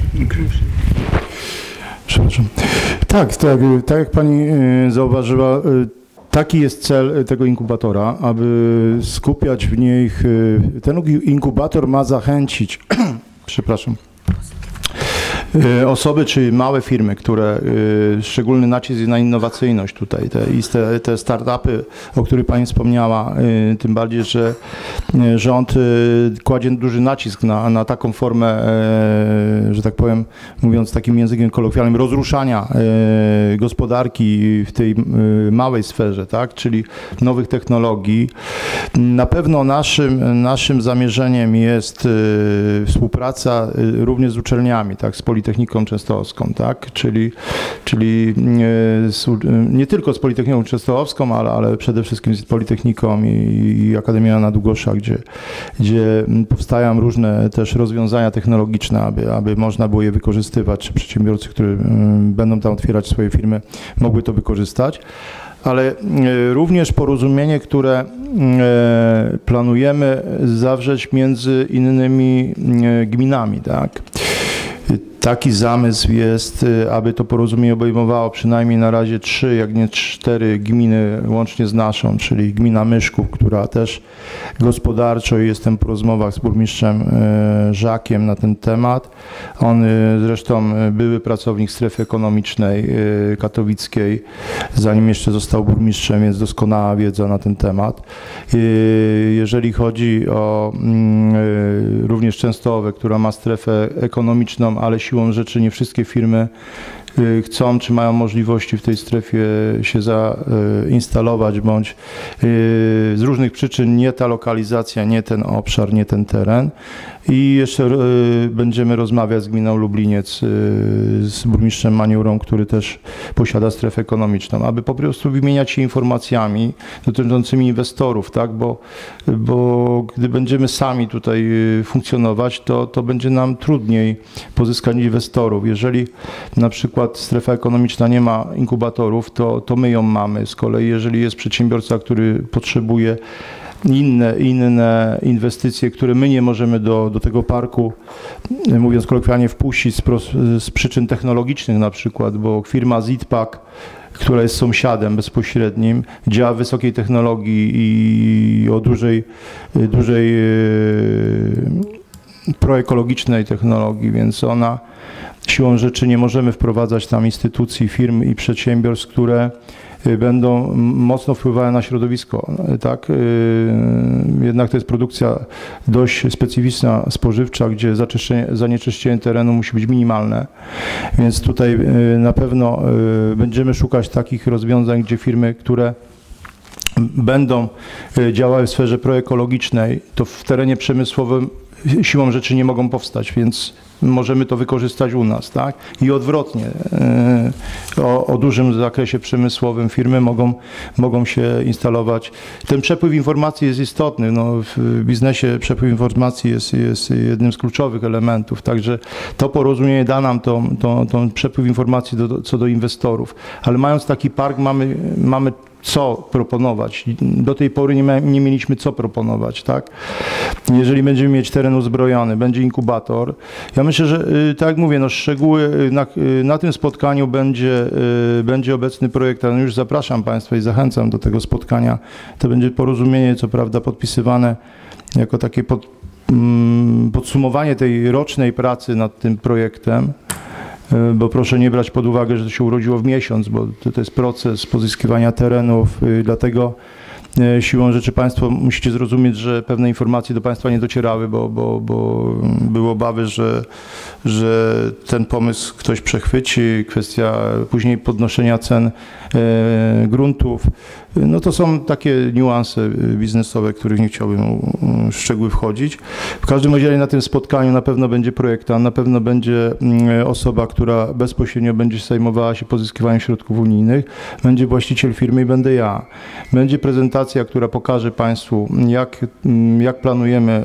S8: Przepraszam. Tak jak pani zauważyła, taki jest cel tego inkubatora, aby skupiać w niej, ten inkubator ma zachęcić, przepraszam, osoby czy małe firmy, które szczególny nacisk jest na innowacyjność tutaj, te startupy, o których pani wspomniała, tym bardziej, że rząd kładzie duży nacisk na taką formę, że tak powiem, mówiąc takim językiem kolokwialnym, rozruszania gospodarki w tej małej sferze, tak, czyli nowych technologii. Na pewno naszym zamierzeniem jest współpraca również z uczelniami, tak, z Politechniką Częstochowską, tak? Czyli nie tylko z Politechniką Częstochowską, ale przede wszystkim z Politechniką i Akademią na Długoszach, gdzie powstają różne też rozwiązania technologiczne, aby można było je wykorzystywać, czy przedsiębiorcy, którzy będą tam otwierać swoje firmy, mogły to wykorzystać. Ale również porozumienie, które planujemy zawrzeć między innymi gminami, tak? Taki zamysł jest, aby to porozumienie obejmowało przynajmniej na razie 3, jak nie 4 gminy łącznie z naszą, czyli gmina Myszków, która też gospodarczo, jestem po rozmowach z burmistrzem Żakiem na ten temat. On zresztą były pracownik strefy ekonomicznej katowickiej, zanim jeszcze został burmistrzem, więc doskonała wiedza na ten temat. Jeżeli chodzi o również Częstochowę, która ma strefę ekonomiczną, ale siłą rzeczy nie wszystkie firmy chcą, czy mają możliwości w tej strefie się zainstalować, bądź z różnych przyczyn nie ta lokalizacja, nie ten obszar, nie ten teren. I jeszcze będziemy rozmawiać z gminą Lubliniec, z burmistrzem Maniurą, który też posiada strefę ekonomiczną, aby po prostu wymieniać się informacjami dotyczącymi inwestorów, tak? Bo gdy będziemy sami tutaj funkcjonować, to będzie nam trudniej pozyskać inwestorów. Jeżeli na przykład strefa ekonomiczna nie ma inkubatorów, to my ją mamy. Z kolei jeżeli jest przedsiębiorca, który potrzebuje inne inwestycje, które my nie możemy do tego parku, mówiąc kolokwialnie, wpuścić z przyczyn technologicznych na przykład, bo firma Zitpak, która jest sąsiadem bezpośrednim, działa w wysokiej technologii i o dużej proekologicznej technologii, więc ona siłą rzeczy nie możemy wprowadzać tam instytucji, firm i przedsiębiorstw, które będą mocno wpływały na środowisko, tak? Jednak to jest produkcja dość specyficzna, spożywcza, gdzie zanieczyszczenie terenu musi być minimalne, więc tutaj na pewno będziemy szukać takich rozwiązań, gdzie firmy, które będą działały w sferze proekologicznej, to w terenie przemysłowym siłą rzeczy nie mogą powstać, więc możemy to wykorzystać u nas, tak? I odwrotnie, o dużym zakresie przemysłowym firmy mogą się instalować. Ten przepływ informacji jest istotny. No, w biznesie przepływ informacji jest jednym z kluczowych elementów, także to porozumienie da nam tą przepływ informacji co do inwestorów. Ale mając taki park, mamy co proponować. Do tej pory nie mieliśmy co proponować, tak? Jeżeli będziemy mieć teren uzbrojony, będzie inkubator. Ja myślę, że tak jak mówię, no szczegóły na tym spotkaniu będzie obecny projektant. Już zapraszam Państwa i zachęcam do tego spotkania. To będzie porozumienie, co prawda podpisywane jako takie podsumowanie tej rocznej pracy nad tym projektem, bo proszę nie brać pod uwagę, że to się urodziło w miesiąc, bo to jest proces pozyskiwania terenów, dlatego siłą rzeczy Państwo musicie zrozumieć, że pewne informacje do Państwa nie docierały, bo były obawy, że ten pomysł ktoś przechwyci, kwestia później podnoszenia cen gruntów. No to są takie niuanse biznesowe, których nie chciałbym w szczegóły wchodzić. W każdym razie na tym spotkaniu na pewno będzie projektant, na pewno będzie osoba, która bezpośrednio będzie zajmowała się pozyskiwaniem środków unijnych, będzie właściciel firmy i będę ja. Będzie prezentacja, która pokaże Państwu, jak planujemy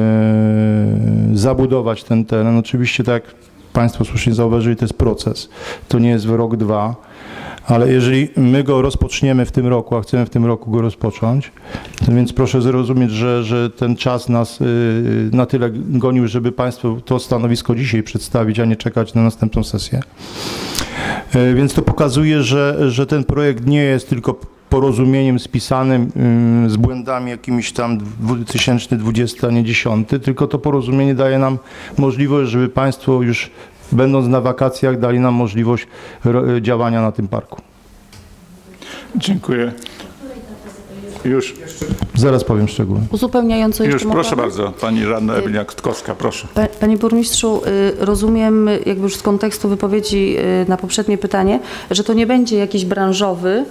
S8: zabudować ten teren. Oczywiście, tak jak Państwo słusznie zauważyli, to jest proces. To nie jest w rok, dwa. Ale jeżeli my go rozpoczniemy w tym roku, a chcemy w tym roku go rozpocząć, to więc proszę zrozumieć, że ten czas nas na tyle gonił, żeby Państwu to stanowisko dzisiaj przedstawić, a nie czekać na następną sesję. Więc to pokazuje, że ten projekt nie jest tylko porozumieniem spisanym z błędami jakimiś tam 2020, a nie 10, tylko to porozumienie daje nam możliwość, żeby Państwo już będąc na wakacjach dali nam możliwość działania na tym parku.
S2: Dziękuję. Już.
S8: Zaraz powiem szczegóły.
S10: Uzupełniająco jeszcze
S2: Już, proszę
S10: mogę?
S2: bardzo, pani radna Ewelina Kotkowska, proszę.
S10: Panie burmistrzu, rozumiem jakby już z kontekstu wypowiedzi na poprzednie pytanie, że to nie będzie jakiś branżowy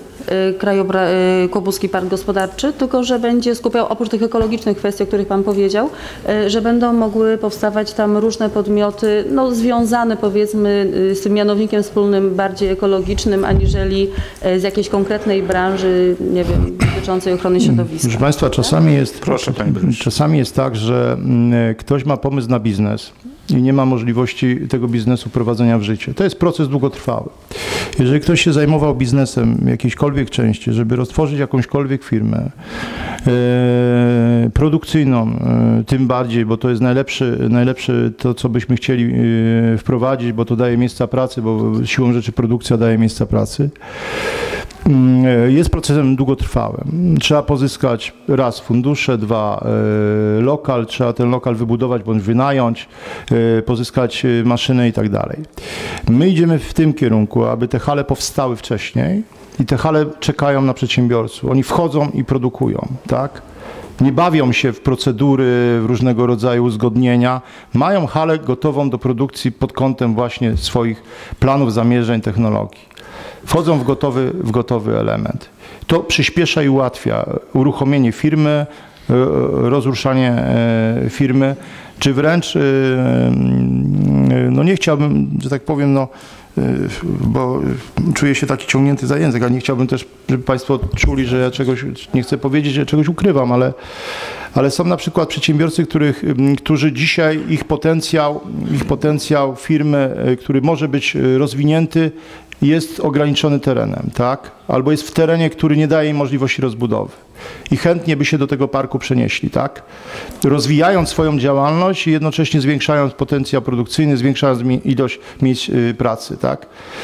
S10: Kobuski Park Gospodarczy, tylko że będzie skupiał oprócz tych ekologicznych kwestii, o których Pan powiedział, że będą mogły powstawać tam różne podmioty, no związane powiedzmy z tym mianownikiem wspólnym bardziej ekologicznym, aniżeli z jakiejś konkretnej branży, nie wiem, dotyczącej ochrony środowiska.
S8: Proszę Państwa, czasami jest tak, że ktoś ma pomysł na biznes i nie ma możliwości tego biznesu prowadzenia w życie. To jest proces długotrwały. Jeżeli ktoś się zajmował biznesem w jakiejśkolwiek części, żeby roztworzyć jakąśkolwiek firmę produkcyjną, tym bardziej, bo to jest najlepsze to, co byśmy chcieli wprowadzić, bo to daje miejsca pracy, bo siłą rzeczy produkcja daje miejsca pracy, jest procesem długotrwałym. Trzeba pozyskać raz fundusze, dwa lokal, trzeba ten lokal wybudować bądź wynająć, pozyskać maszyny i tak dalej. My idziemy w tym kierunku, aby te hale powstały wcześniej i te hale czekają na przedsiębiorców. Oni wchodzą i produkują, tak? Nie bawią się w procedury, w różnego rodzaju uzgodnienia. Mają halę gotową do produkcji pod kątem właśnie swoich planów, zamierzeń, technologii. Wchodzą w gotowy element. To przyspiesza i ułatwia uruchomienie firmy, rozruszanie firmy, czy wręcz, no nie chciałbym, że tak powiem, no, bo czuję się taki ciągnięty za język, a nie chciałbym też, żeby Państwo czuli, że ja czegoś, nie chcę powiedzieć, że czegoś ukrywam, ale są na przykład przedsiębiorcy, którzy dzisiaj ich potencjał firmy, który może być rozwinięty, jest ograniczony terenem, tak? Albo jest w terenie, który nie daje im możliwości rozbudowy. I chętnie by się do tego parku przenieśli, tak? Rozwijając swoją działalność i jednocześnie zwiększając potencjał produkcyjny, zwiększając ilość miejsc pracy, tak?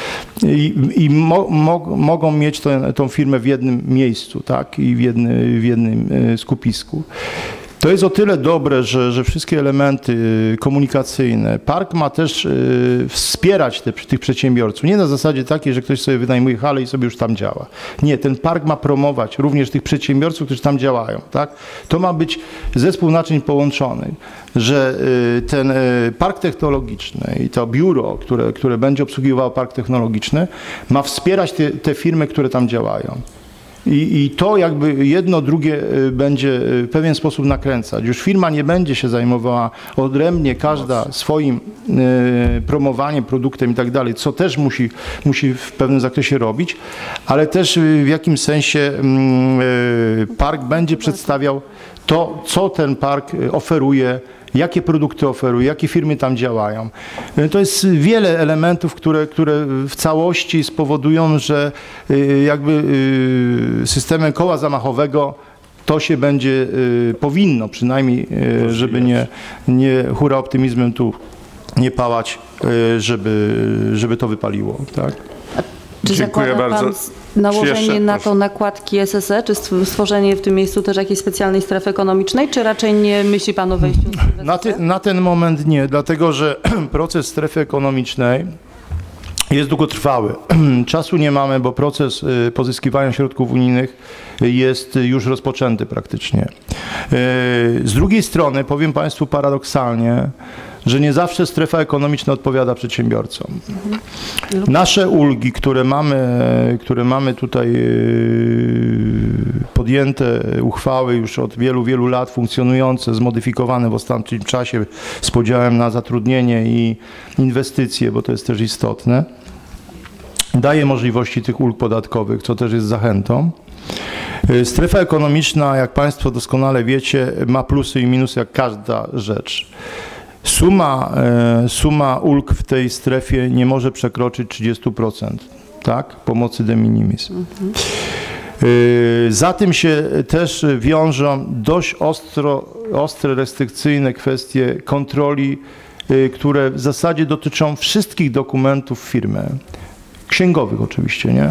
S8: I mogą mieć tą firmę w jednym miejscu, tak? I w jednym skupisku. To jest o tyle dobre, że wszystkie elementy komunikacyjne, park ma też wspierać tych przedsiębiorców. Nie na zasadzie takiej, że ktoś sobie wynajmuje halę i sobie już tam działa. Nie, ten park ma promować również tych przedsiębiorców, którzy tam działają. Tak? To ma być zespół naczyń połączony, że ten park technologiczny i to biuro, które będzie obsługiwało park technologiczny, ma wspierać te firmy, które tam działają. I to jakby jedno, drugie będzie w pewien sposób nakręcać. Już firma nie będzie się zajmowała odrębnie, każda swoim promowaniem, produktem i tak dalej, co też musi w pewnym zakresie robić, ale też w jakimś sensie park będzie przedstawiał to, co ten park oferuje jakie produkty oferuje, jakie firmy tam działają. To jest wiele elementów, które w całości spowodują, że jakby systemem koła zamachowego to się będzie powinno przynajmniej, żeby nie hura optymizmem tu nie pałać, żeby to wypaliło. Tak?
S10: Czy
S2: Dziękuję
S10: zakłada pan
S2: bardzo.
S10: nałożenie na to
S2: proszę.
S10: nakładki SSE, czy stworzenie w tym miejscu też jakiejś specjalnej strefy ekonomicznej, czy raczej nie myśli pan o wejściu w
S8: Na ten moment nie, dlatego że proces strefy ekonomicznej jest długotrwały. Czasu nie mamy, bo proces pozyskiwania środków unijnych jest już rozpoczęty praktycznie. Z drugiej strony powiem Państwu paradoksalnie, że nie zawsze strefa ekonomiczna odpowiada przedsiębiorcom. Nasze ulgi, które mamy tutaj podjęte uchwały już od wielu, wielu lat, funkcjonujące, zmodyfikowane w ostatnim czasie z podziałem na zatrudnienie i inwestycje, bo to jest też istotne, daje możliwości tych ulg podatkowych, co też jest zachętą. Strefa ekonomiczna, jak Państwo doskonale wiecie, ma plusy i minusy jak każda rzecz. Suma ulg w tej strefie nie może przekroczyć 30%, tak? Pomocy de minimis. Za tym się też wiążą dość ostre, restrykcyjne kwestie kontroli, które w zasadzie dotyczą wszystkich dokumentów firmy. Księgowych oczywiście, nie?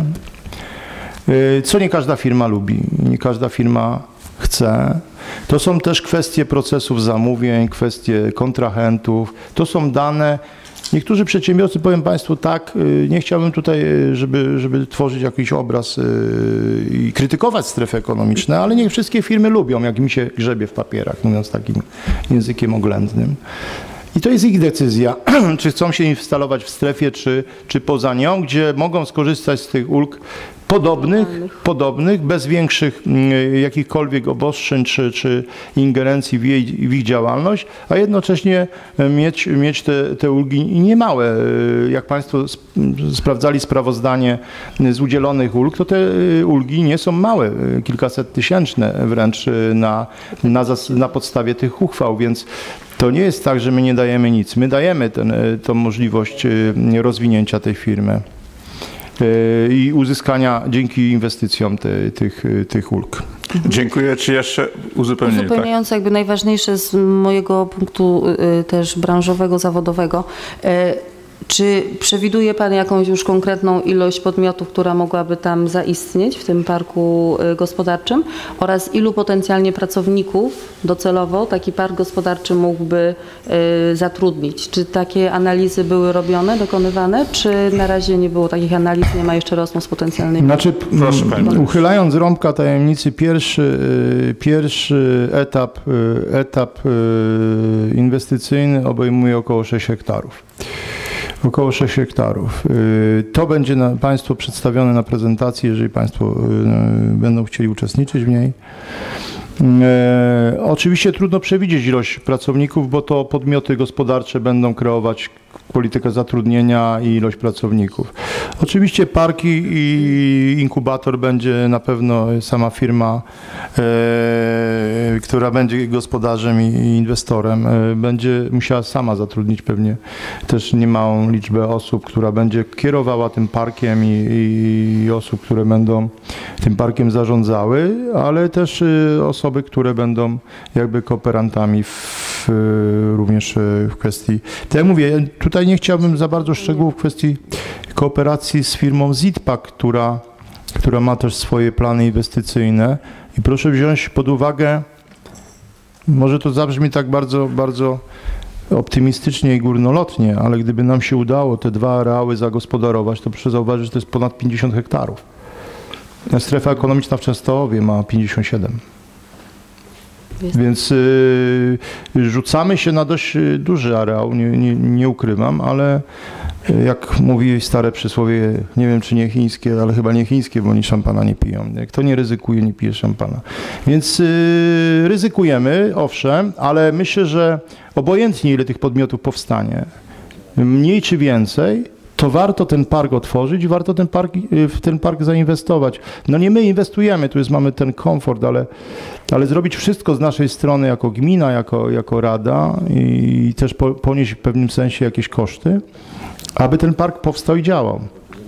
S8: Co nie każda firma lubi, nie każda firma chce. To są też kwestie procesów zamówień, kwestie kontrahentów. To są dane. Niektórzy przedsiębiorcy, powiem Państwu tak, nie chciałbym tutaj, żeby tworzyć jakiś obraz i krytykować strefy ekonomiczne, ale nie wszystkie firmy lubią, jak mi się grzebie w papierach, mówiąc takim językiem oględnym. I to jest ich decyzja, czy chcą się instalować w strefie, czy poza nią, gdzie mogą skorzystać z tych ulg podobnych, bez większych jakichkolwiek obostrzeń czy ingerencji w ich działalność, a jednocześnie mieć te ulgi niemałe. Jak Państwo sprawdzali sprawozdanie z udzielonych ulg, to te ulgi nie są małe, kilkaset tysięczne wręcz na podstawie tych uchwał, więc to nie jest tak, że my nie dajemy nic. My dajemy tą możliwość rozwinięcia tej firmy i uzyskania dzięki inwestycjom tych ulg.
S2: Dziękuję. Czy jeszcze uzupełnienie?
S10: Uzupełniające jakby najważniejsze z mojego punktu też branżowego, zawodowego. Czy przewiduje Pan jakąś już konkretną ilość podmiotów, która mogłaby tam zaistnieć w tym parku gospodarczym oraz ilu potencjalnie pracowników docelowo taki park gospodarczy mógłby zatrudnić? Czy takie analizy były robione, dokonywane, czy na razie nie było takich analiz, nie ma jeszcze rozmów z potencjalnymi?
S8: Znaczy, uchylając rąbka tajemnicy, pierwszy etap inwestycyjny obejmuje około 6 hektarów. Około 6 hektarów. To będzie Państwu przedstawione na prezentacji, jeżeli Państwo będą chcieli uczestniczyć w niej. Oczywiście trudno przewidzieć ilość pracowników, bo to podmioty gospodarcze będą kreować politykę zatrudnienia i ilość pracowników. Oczywiście parki i inkubator będzie na pewno sama firma, która będzie gospodarzem i inwestorem, będzie musiała sama zatrudnić pewnie też niemałą liczbę osób, która będzie kierowała tym parkiem i osób, które będą tym parkiem zarządzały, ale też osoby, które będą jakby kooperantami również w kwestii. Tak jak mówię, tutaj nie chciałbym za bardzo szczegółów w kwestii kooperacji z firmą ZITPAK, która ma też swoje plany inwestycyjne i proszę wziąć pod uwagę, może to zabrzmi tak bardzo, bardzo optymistycznie i górnolotnie, ale gdyby nam się udało te dwa areały zagospodarować, to proszę zauważyć, że to jest ponad 50 hektarów. Strefa ekonomiczna w Częstochowie ma 57. Więc rzucamy się na dość duży areał, nie ukrywam, ale jak mówi stare przysłowie, nie wiem czy nie chińskie, ale chyba nie chińskie, bo oni szampana nie piją. Kto nie ryzykuje, nie pije szampana. Więc ryzykujemy, owszem, ale myślę, że obojętnie ile tych podmiotów powstanie, mniej czy więcej, to warto ten park otworzyć, warto w ten park zainwestować. No nie my inwestujemy, tu mamy ten komfort, ale ale zrobić wszystko z naszej strony jako gmina, jako rada i też ponieść w pewnym sensie jakieś koszty, aby ten park powstał i działał.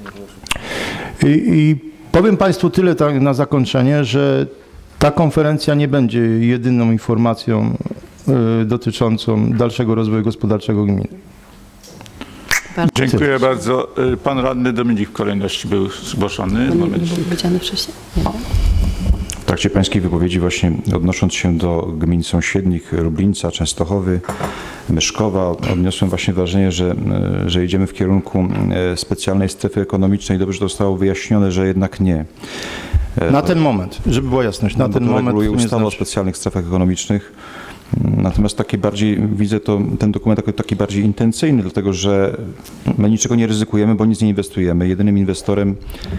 S8: I powiem Państwu tyle tak na zakończenie, że ta konferencja nie będzie jedyną informacją dotyczącą dalszego rozwoju gospodarczego gminy.
S2: Dziękuję bardzo. Pan radny Dominik w kolejności był zgłoszony.
S10: Nie był powiedziany wcześniej? Nie.
S3: W trakcie pańskiej wypowiedzi właśnie odnosząc się do gmin sąsiednich, Lublińca, Częstochowy, Myszkowa, odniosłem właśnie wrażenie, że idziemy w kierunku specjalnej strefy ekonomicznej. Dobrze zostało wyjaśnione, że jednak nie.
S8: Na ten moment, żeby była jasność, na ten moment
S3: reguluje
S8: nie
S3: ustawa o
S8: znaczy.
S3: specjalnych strefach ekonomicznych. Natomiast taki bardziej, widzę ten dokument jako taki bardziej intencyjny, dlatego że my niczego nie ryzykujemy, bo nic nie inwestujemy. Jedynym inwestorem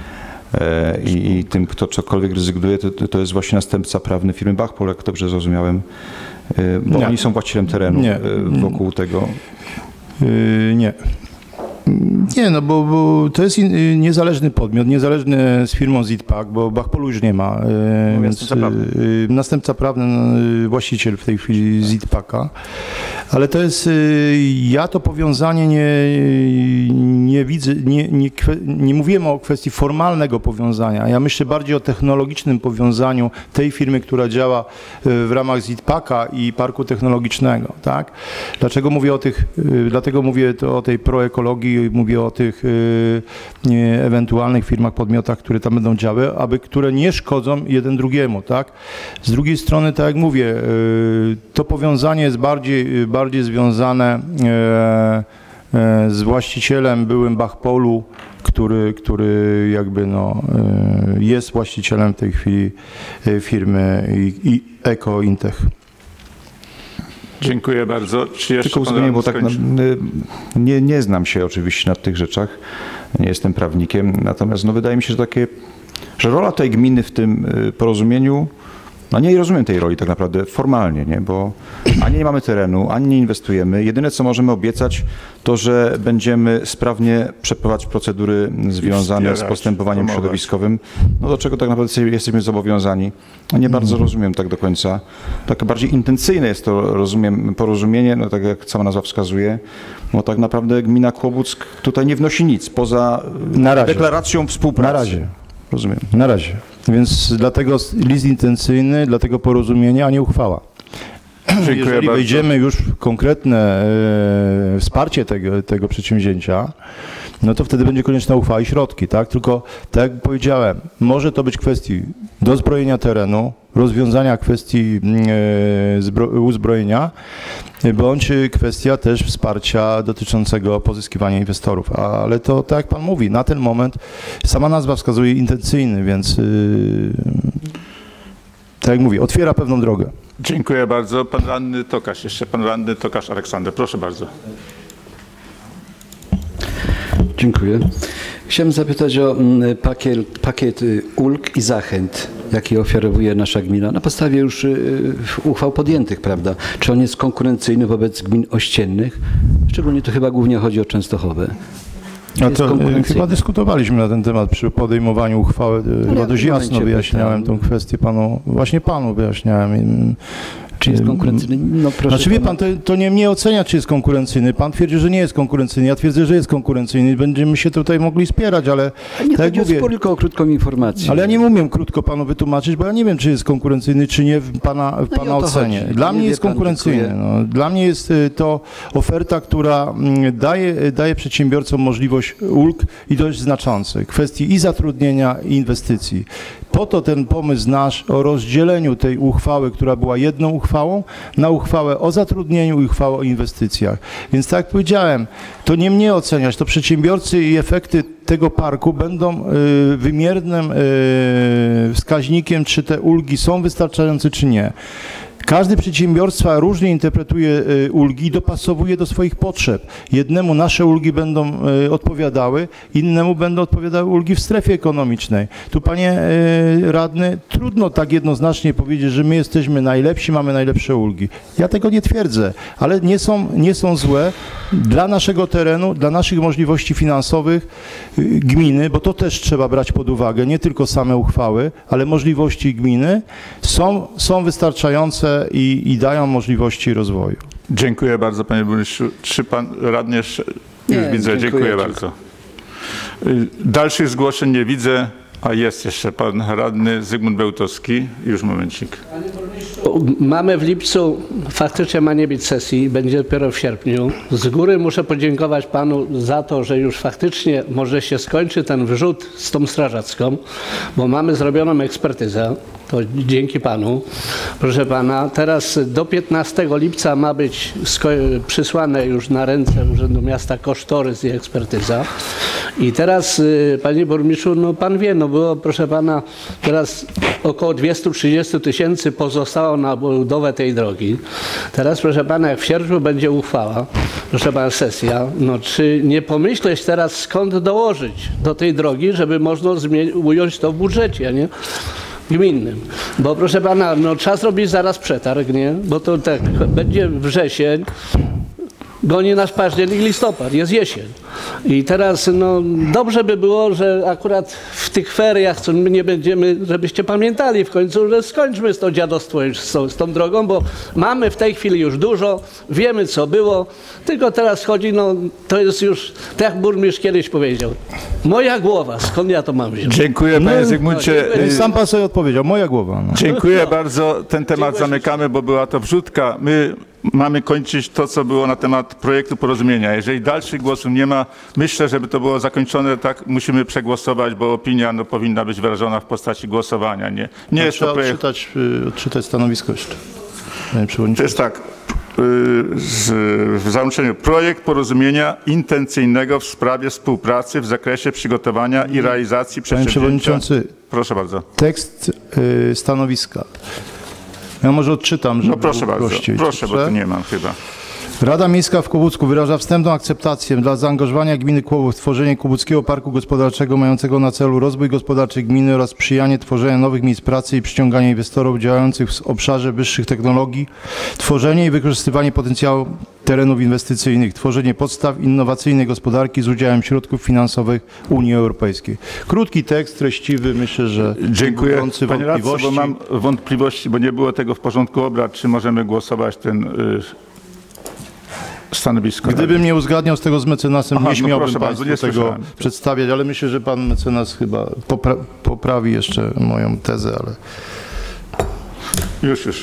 S3: i tym, kto cokolwiek ryzykuje, to jest właśnie następca prawny firmy Bachpol, jak dobrze zrozumiałem, bo oni są właścicielem terenu wokół tego.
S8: Nie. Nie, no bo to jest niezależny podmiot, niezależny z firmą ZITPAK, bo Bachpolu już nie ma, więc następca prawny, właściciel w tej chwili ZITPAKa, ale to jest, ja to powiązanie nie widzę, nie mówiłem o kwestii formalnego powiązania, ja myślę bardziej o technologicznym powiązaniu tej firmy, która działa w ramach ZITPAKa i parku technologicznego, tak? Dlaczego mówię dlatego mówię o tej proekologii, mówię o tych ewentualnych firmach, podmiotach, które tam będą działy, które nie szkodzą jeden drugiemu, tak? Z drugiej strony, tak jak mówię, to powiązanie jest bardziej związane z właścicielem byłym Bachpolu, który jakby jest właścicielem w tej chwili firmy i Eko Intech.
S2: Dziękuję bardzo. Czy jeszcze
S3: tylko uzupełnienie, bo tak nie znam się oczywiście na tych rzeczach, nie jestem prawnikiem, natomiast wydaje mi się, że rola tej gminy w tym porozumieniu, nie rozumiem tej roli tak naprawdę formalnie, nie? Bo ani nie mamy terenu, ani nie inwestujemy. Jedyne, co możemy obiecać, to, że będziemy sprawnie przeprowadzać procedury związane z postępowaniem środowiskowym, do czego tak naprawdę jesteśmy zobowiązani. Nie bardzo rozumiem tak do końca. Tak bardziej intencyjne jest to, rozumiem, porozumienie, tak jak sama nazwa wskazuje, bo tak naprawdę gmina Kłobuck tutaj nie wnosi nic poza deklaracją współpracy.
S8: Na razie.
S3: Rozumiem.
S8: Na razie. Więc dlatego list intencyjny, dlatego porozumienie, a nie uchwała. Jeżeli wejdziemy już w konkretne wsparcie tego przedsięwzięcia, no to wtedy będzie konieczna uchwała i środki, tak? Tylko, tak jak powiedziałem, może to być kwestii dozbrojenia terenu, rozwiązania kwestii uzbrojenia, bądź kwestia też wsparcia dotyczącego pozyskiwania inwestorów. Ale to, tak jak Pan mówi, na ten moment sama nazwa wskazuje intencyjny, więc tak jak mówię, otwiera pewną drogę.
S2: Dziękuję bardzo. Pan radny Tokarz, jeszcze pan radny Tokarz Aleksander. Proszę bardzo.
S4: Dziękuję. Chciałem zapytać o pakiet ulg i zachęt, jaki oferuje nasza gmina na podstawie już uchwał podjętych, prawda? Czy on jest konkurencyjny wobec gmin ościennych? Szczególnie to chyba głównie chodzi o Częstochowę.
S8: A to chyba dyskutowaliśmy na ten temat przy podejmowaniu uchwały. Chyba dość jasno wyjaśniałem tą kwestię panu wyjaśniałem.
S4: Czy jest konkurencyjny? No proszę.
S8: Znaczy wie pan, to nie mnie ocenia, czy jest konkurencyjny. Pan twierdzi, że nie jest konkurencyjny. Ja twierdzę, że jest konkurencyjny. Będziemy się tutaj mogli spierać, ale
S4: nie
S8: tak
S4: chodzi o spór, tylko o krótką informację.
S8: Ale ja nie umiem krótko panu wytłumaczyć, bo ja nie wiem, czy jest konkurencyjny, czy nie w pana ocenie.
S4: Chodzi.
S8: Dla mnie jest konkurencyjny. Dla mnie jest to oferta, która daje przedsiębiorcom możliwość ulg i dość znaczących. Kwestii i zatrudnienia, i inwestycji. Po to ten pomysł nasz o rozdzieleniu tej uchwały, która była jedną uchwałą, na uchwałę o zatrudnieniu i uchwałę o inwestycjach. Więc tak jak powiedziałem, to nie mnie oceniać, to przedsiębiorcy i efekty tego parku będą wymiernym wskaźnikiem, czy te ulgi są wystarczające, czy nie. Każdy przedsiębiorstwa różnie interpretuje ulgi i dopasowuje do swoich potrzeb. Jednemu nasze ulgi będą odpowiadały, innemu będą odpowiadały ulgi w strefie ekonomicznej. Tu, panie radny, trudno tak jednoznacznie powiedzieć, że my jesteśmy najlepsi, mamy najlepsze ulgi. Ja tego nie twierdzę, ale nie są złe dla naszego terenu, dla naszych możliwości finansowych gminy, bo to też trzeba brać pod uwagę, nie tylko same uchwały, ale możliwości gminy są wystarczające i dają możliwości rozwoju.
S2: Dziękuję bardzo, panie burmistrzu. Czy pan radny jeszcze? Już widzę, dziękuję bardzo. Dalszych zgłoszeń nie widzę, a jest jeszcze pan radny Zygmunt Bełtowski. Już momencik.
S11: Mamy w lipcu, faktycznie ma nie być sesji, będzie dopiero w sierpniu. Z góry muszę podziękować panu za to, że już faktycznie może się skończy ten wrzut z tą strażacką, bo mamy zrobioną ekspertyzę. To dzięki panu. Proszę pana, teraz do 15 lipca ma być przysłane już na ręce Urzędu Miasta kosztorys i ekspertyza. I teraz, panie burmistrzu, no pan wie, no było, proszę pana, teraz około 230 tysięcy pozostało na budowę tej drogi. Teraz, proszę pana, jak w sierpniu będzie uchwała, proszę pana, sesja, no czy nie pomyśleć teraz, skąd dołożyć do tej drogi, żeby można ująć to w budżecie, nie? Gminnym. Bo proszę pana, no trzeba zrobić zaraz przetarg, nie? Bo to tak będzie wrzesień, goni nas październik, listopad, jest jesień. I teraz no dobrze by było, że akurat w tych feriach, co my nie będziemy, żebyście pamiętali w końcu, że skończmy z tą dziadostwo już z tą drogą, bo mamy w tej chwili już dużo, wiemy co było, tylko teraz chodzi, no to jest już, tak jak burmistrz kiedyś powiedział, moja głowa, skąd ja to mam wziąć?
S2: Dziękuję, panie Zygmuncie.
S8: Sam pan sobie odpowiedział, moja głowa. No.
S2: Dziękuję bardzo. Ten temat zamykamy, bo była to wrzutka. My mamy kończyć to, co było na temat projektu porozumienia. Jeżeli dalszych głosów nie ma, myślę, żeby to było zakończone, tak musimy przegłosować, bo opinia no, powinna być wyrażona w postaci głosowania. Nie jest to projekt...
S8: odczytać stanowisko jeszcze, panie przewodniczący.
S2: To jest tak, w załączeniu projekt porozumienia intencyjnego w sprawie współpracy w zakresie przygotowania i realizacji przedsięwzięcia...
S8: Panie przewodniczący,
S2: proszę bardzo.
S8: Tekst stanowiska. Ja może odczytam, żeby
S2: no proszę bardzo, proszę, bo tu nie mam chyba.
S8: Rada Miejska w Kłobucku wyraża wstępną akceptację dla zaangażowania gminy Kłobuck w tworzenie Kłobuckiego Parku Gospodarczego mającego na celu rozwój gospodarczy gminy oraz sprzyjanie tworzenia nowych miejsc pracy i przyciąganie inwestorów działających w obszarze wyższych technologii, tworzenie i wykorzystywanie potencjału terenów inwestycyjnych, tworzenie podstaw innowacyjnej gospodarki z udziałem środków finansowych Unii Europejskiej. Krótki tekst, treściwy, myślę, że
S2: dziękuję. Panie radco, bo mam wątpliwości, bo nie było tego w porządku obrad, czy możemy głosować ten stanowisko.
S8: Gdybym nie uzgadniał z tego z mecenasem, nie śmiałbym państwu
S2: nie
S8: tego przedstawiać, ale myślę, że pan mecenas chyba poprawi jeszcze moją tezę, ale...
S2: Już.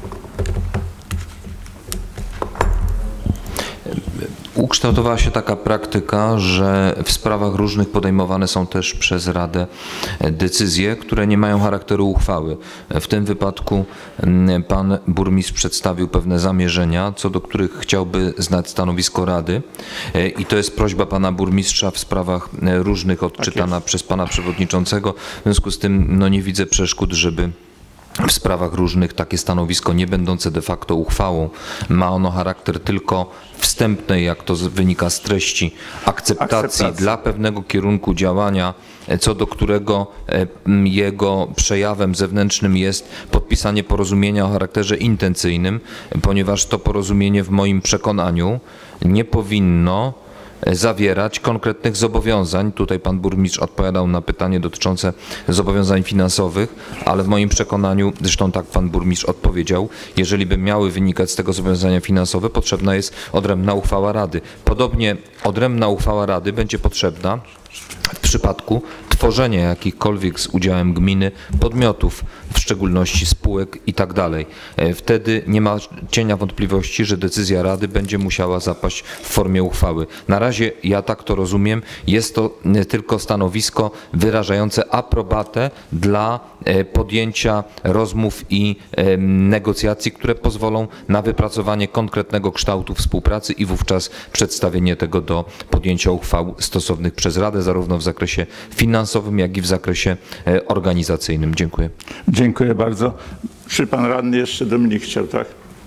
S5: Ukształtowała się taka praktyka, że w sprawach różnych podejmowane są też przez Radę decyzje, które nie mają charakteru uchwały. W tym wypadku pan burmistrz przedstawił pewne zamierzenia, co do których chciałby znać stanowisko Rady i to jest prośba pana burmistrza w sprawach różnych odczytana przez pana przewodniczącego. W związku z tym no, nie widzę przeszkód, żeby w sprawach różnych takie stanowisko nie będące de facto uchwałą. Ma ono charakter tylko wstępnej, jak to wynika z treści, akceptacji dla pewnego kierunku działania, co do którego jego przejawem zewnętrznym jest podpisanie porozumienia o charakterze intencyjnym, ponieważ to porozumienie w moim przekonaniu nie powinno zawierać konkretnych zobowiązań. Tutaj pan burmistrz odpowiadał na pytanie dotyczące zobowiązań finansowych, ale w moim przekonaniu, zresztą tak pan burmistrz odpowiedział, jeżeli by miały wynikać z tego zobowiązania finansowe, potrzebna jest odrębna uchwała Rady. Podobnie odrębna uchwała Rady będzie potrzebna w przypadku tworzenia jakichkolwiek z udziałem gminy podmiotów, w szczególności spółek i tak dalej. Wtedy nie ma cienia wątpliwości, że decyzja Rady będzie musiała zapaść w formie uchwały. Na razie ja tak to rozumiem, jest to tylko stanowisko wyrażające aprobatę dla podjęcia rozmów i negocjacji, które pozwolą na wypracowanie konkretnego kształtu współpracy i wówczas przedstawienie tego do podjęcia uchwał stosownych przez Radę, zarówno w zakresie finansowym, finansowym, jak i w zakresie organizacyjnym. Dziękuję.
S2: Dziękuję bardzo. Czy pan radny jeszcze Dominik chciał, tak?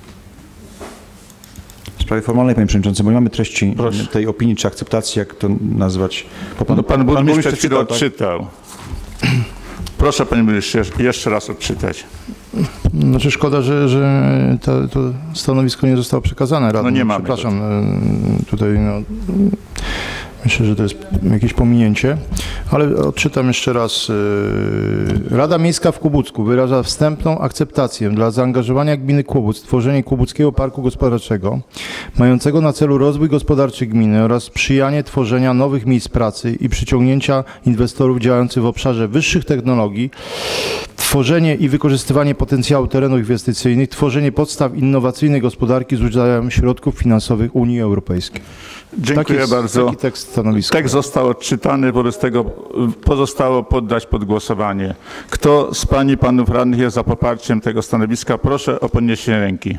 S3: W sprawie formalnej, panie przewodniczący, bo nie mamy treści tej opinii czy akceptacji, jak to nazwać.
S2: No pan burmistrz przed chwilą
S3: tak?
S2: odczytał. Proszę panie burmistrzu jeszcze raz odczytać.
S8: Znaczy szkoda, że to stanowisko nie zostało przekazane radnym.
S2: No nie mamy.
S8: Przepraszam, tutaj myślę, że to jest jakieś pominięcie, ale odczytam jeszcze raz. Rada Miejska w Kłobucku wyraża wstępną akceptację dla zaangażowania gminy Kłobuck w tworzenie Kłobuckiego Parku Gospodarczego, mającego na celu rozwój gospodarczy gminy oraz sprzyjanie tworzenia nowych miejsc pracy i przyciągnięcia inwestorów działających w obszarze wyższych technologii, tworzenie i wykorzystywanie potencjału terenów inwestycyjnych, tworzenie podstaw innowacyjnej gospodarki z udziałem środków finansowych Unii Europejskiej.
S2: Dziękuję bardzo.
S8: Taki tekst stanowiska.
S2: Tekst został odczytany, wobec tego pozostało poddać pod głosowanie. Kto z pań i panów radnych jest za poparciem tego stanowiska? Proszę o podniesienie ręki.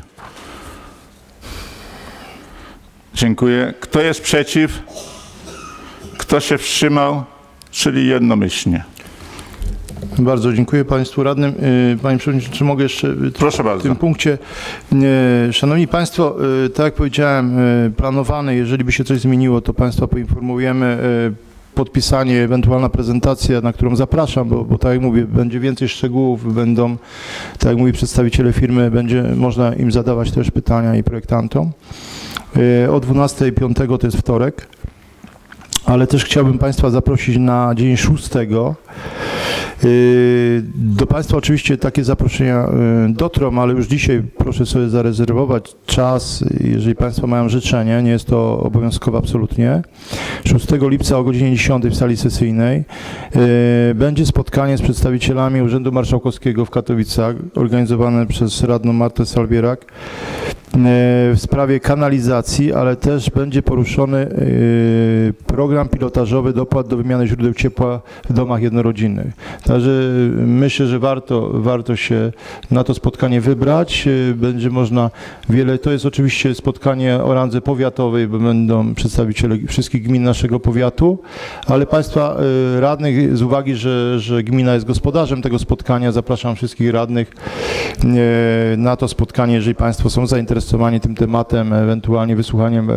S2: Dziękuję. Kto jest przeciw? Kto się wstrzymał? Czyli jednomyślnie.
S8: Bardzo dziękuję Państwu radnym. Panie Przewodniczący, czy mogę jeszcze w tym punkcie? Szanowni Państwo, tak jak powiedziałem, planowane, jeżeli by się coś zmieniło, to Państwa poinformujemy. Podpisanie, ewentualna prezentacja, na którą zapraszam, bo tak jak mówię, będzie więcej szczegółów, będą, tak jak mówi przedstawiciele firmy, będzie można im zadawać też pytania i projektantom. O 12:05 to jest wtorek, ale też chciałbym Państwa zaprosić na dzień 6. Do Państwa oczywiście takie zaproszenia dotrą, ale już dzisiaj proszę sobie zarezerwować czas, jeżeli Państwo mają życzenie, nie jest to obowiązkowe absolutnie. 6 lipca o godzinie 10 w sali sesyjnej będzie spotkanie z przedstawicielami Urzędu Marszałkowskiego w Katowicach, organizowane przez radną Martę Salbierak w sprawie kanalizacji, ale też będzie poruszony program pilotażowy dopłat do wymiany źródeł ciepła w domach jednorodzinnych. Także myślę, że warto się na to spotkanie wybrać. Będzie można to jest oczywiście spotkanie o randze powiatowej, bo będą przedstawiciele wszystkich gmin naszego powiatu, ale Państwa radnych z uwagi, że gmina jest gospodarzem tego spotkania, zapraszam wszystkich radnych na to spotkanie, jeżeli Państwo są zainteresowani tym tematem, ewentualnie wysłuchaniem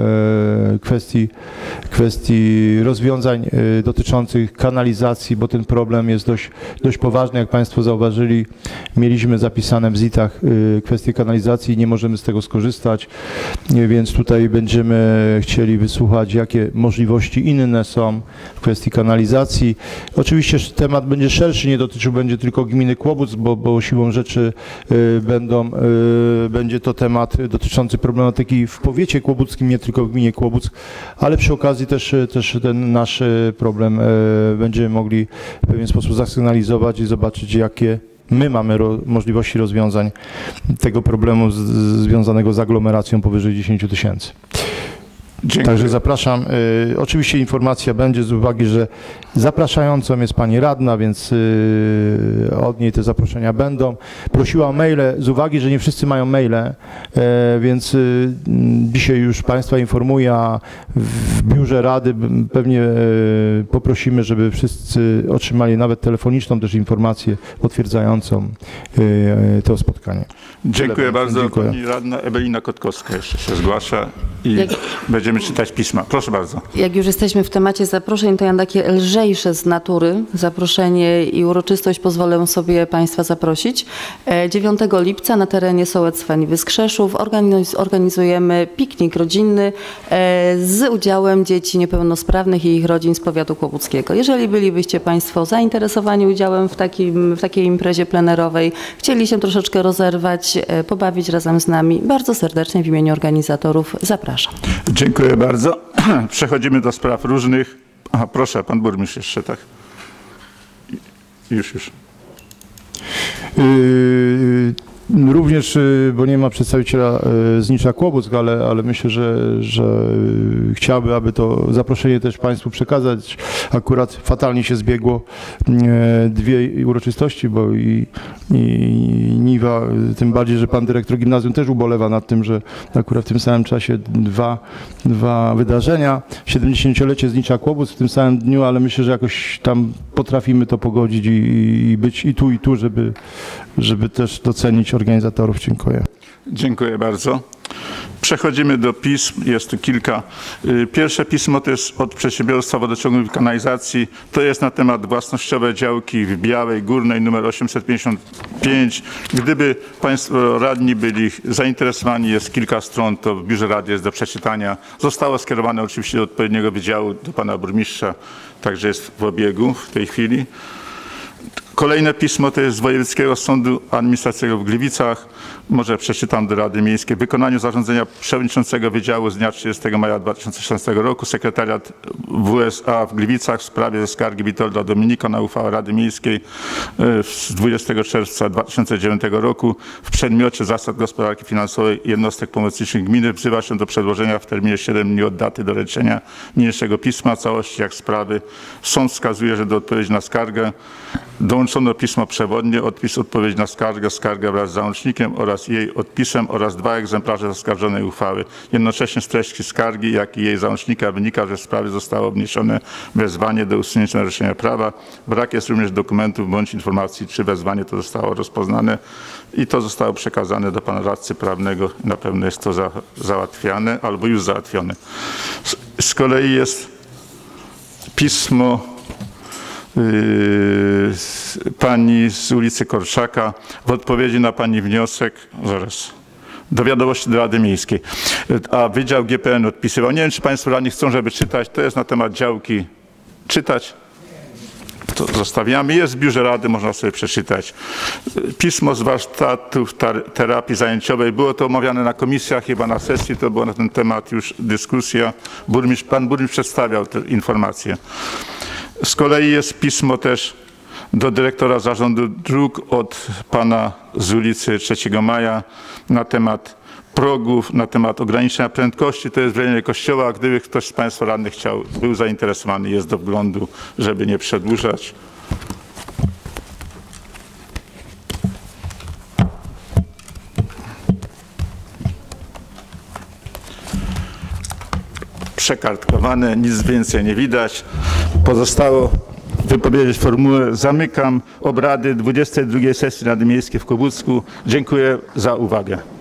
S8: kwestii rozwiązań dotyczących kanalizacji, bo ten problem jest dość poważny, jak Państwo zauważyli. Mieliśmy zapisane w ZIT-ach kwestie kanalizacji i nie możemy z tego skorzystać, więc tutaj będziemy chcieli wysłuchać, jakie możliwości inne są w kwestii kanalizacji. Oczywiście temat będzie szerszy, nie będzie tylko gminy Kłobuck, bo siłą rzeczy będzie to temat dotyczący problematyki w powiecie kłobuckim, nie tylko w gminie Kłobuck, ale przy okazji też ten nasz problem będziemy mogli w pewien sposób zasygnalizować i zobaczyć, jakie my mamy możliwości rozwiązań tego problemu związanego z aglomeracją powyżej 10 000. Dziękuję. Także zapraszam. Oczywiście informacja będzie z uwagi, że zapraszającą jest pani radna, więc od niej te zaproszenia będą. Prosiła o maile z uwagi, że nie wszyscy mają maile, więc dzisiaj już Państwa informuję, a w biurze rady pewnie poprosimy, żeby wszyscy otrzymali nawet telefoniczną też informację potwierdzającą to spotkanie.
S2: Dziękuję bardzo. Dziękuję. Pani radna Ewelina Kotkowska jeszcze się zgłasza i będziemy czytać pisma. Proszę bardzo.
S10: Jak już jesteśmy w temacie zaproszeń, to ja takie lżejsze z natury zaproszenie i uroczystość pozwolę sobie Państwa zaprosić. 9 lipca na terenie Sołec-Faniwy-Skrzeszów organizujemy piknik rodzinny z udziałem dzieci niepełnosprawnych i ich rodzin z powiatu kłobuckiego. Jeżeli bylibyście Państwo zainteresowani udziałem w takiej imprezie plenerowej, chcieli się troszeczkę rozerwać, pobawić razem z nami, bardzo serdecznie w imieniu organizatorów zapraszam.
S2: Dziękuję bardzo. Przechodzimy do spraw różnych. Aha, proszę, pan burmistrz jeszcze, tak? Już.
S8: Również, bo nie ma przedstawiciela z Nicza Kłobuck, ale myślę, że chciałby, aby to zaproszenie też Państwu przekazać. Akurat fatalnie się zbiegło dwie uroczystości, bo i Niwa, tym bardziej, że Pan Dyrektor Gimnazjum też ubolewa nad tym, że akurat w tym samym czasie dwa wydarzenia. 70-lecie z Nicza Kłobuck w tym samym dniu, ale myślę, że jakoś tam potrafimy to pogodzić i być i tu, żeby też docenić organizatorów. Dziękuję.
S2: Dziękuję bardzo. Przechodzimy do pism, jest tu kilka. Pierwsze pismo to jest od Przedsiębiorstwa Wodociągów i Kanalizacji. To jest na temat własnościowe działki w Białej Górnej numer 855. Gdyby Państwo radni byli zainteresowani, jest kilka stron, to w Biurze Rady jest do przeczytania. Zostało skierowane oczywiście do odpowiedniego wydziału, do Pana Burmistrza, także jest w obiegu w tej chwili. Kolejne pismo to jest z Wojewódzkiego Sądu Administracyjnego w Gliwicach. Może przeczytam do Rady Miejskiej. W wykonaniu zarządzenia przewodniczącego Wydziału z dnia 30 maja 2016 roku sekretariat WSA w Gliwicach w sprawie skargi Witolda Dominika na uchwałę Rady Miejskiej z 20 czerwca 2009 roku w przedmiocie zasad gospodarki finansowej jednostek pomocniczych gminy wzywa się do przedłożenia w terminie 7 dni od daty doręczenia niniejszego pisma całości jak sprawy. Sąd wskazuje, że do odpowiedzi na skargę dołączono pismo przewodnie, odpis odpowiedzi na skargę wraz z załącznikiem oraz jej odpisem oraz 2 egzemplarze zaskarżonej uchwały. Jednocześnie z treści skargi, jak i jej załącznika wynika, że w sprawie zostało wniesione wezwanie do usunięcia naruszenia prawa. Brak jest również dokumentów bądź informacji, czy wezwanie to zostało rozpoznane i to zostało przekazane do pana radcy prawnego. Na pewno jest to załatwiane albo już załatwione. Z kolei jest pismo pani z ulicy Korczaka w odpowiedzi na pani wniosek, do wiadomości do Rady Miejskiej, a Wydział GPN odpisywał. Nie wiem, czy Państwo radni chcą, żeby czytać, to jest na temat działki. Czytać? To zostawiamy. Jest w Biurze Rady, można sobie przeczytać. Pismo z warsztatów terapii zajęciowej. Było to omawiane na komisjach, chyba na sesji, to była na ten temat już dyskusja. Pan burmistrz przedstawiał te informacje. Z kolei jest pismo też do dyrektora Zarządu Dróg od pana z ulicy 3 Maja na temat progów, na temat ograniczenia prędkości. To jest w rejonie Kościoła. Gdyby ktoś z Państwa radnych był zainteresowany, jest do wglądu, żeby nie przedłużać. Przekartkowane, nic więcej nie widać. Pozostało wypowiedzieć formułę. Zamykam obrady 22. sesji Rady Miejskiej w Kłobucku. Dziękuję za uwagę.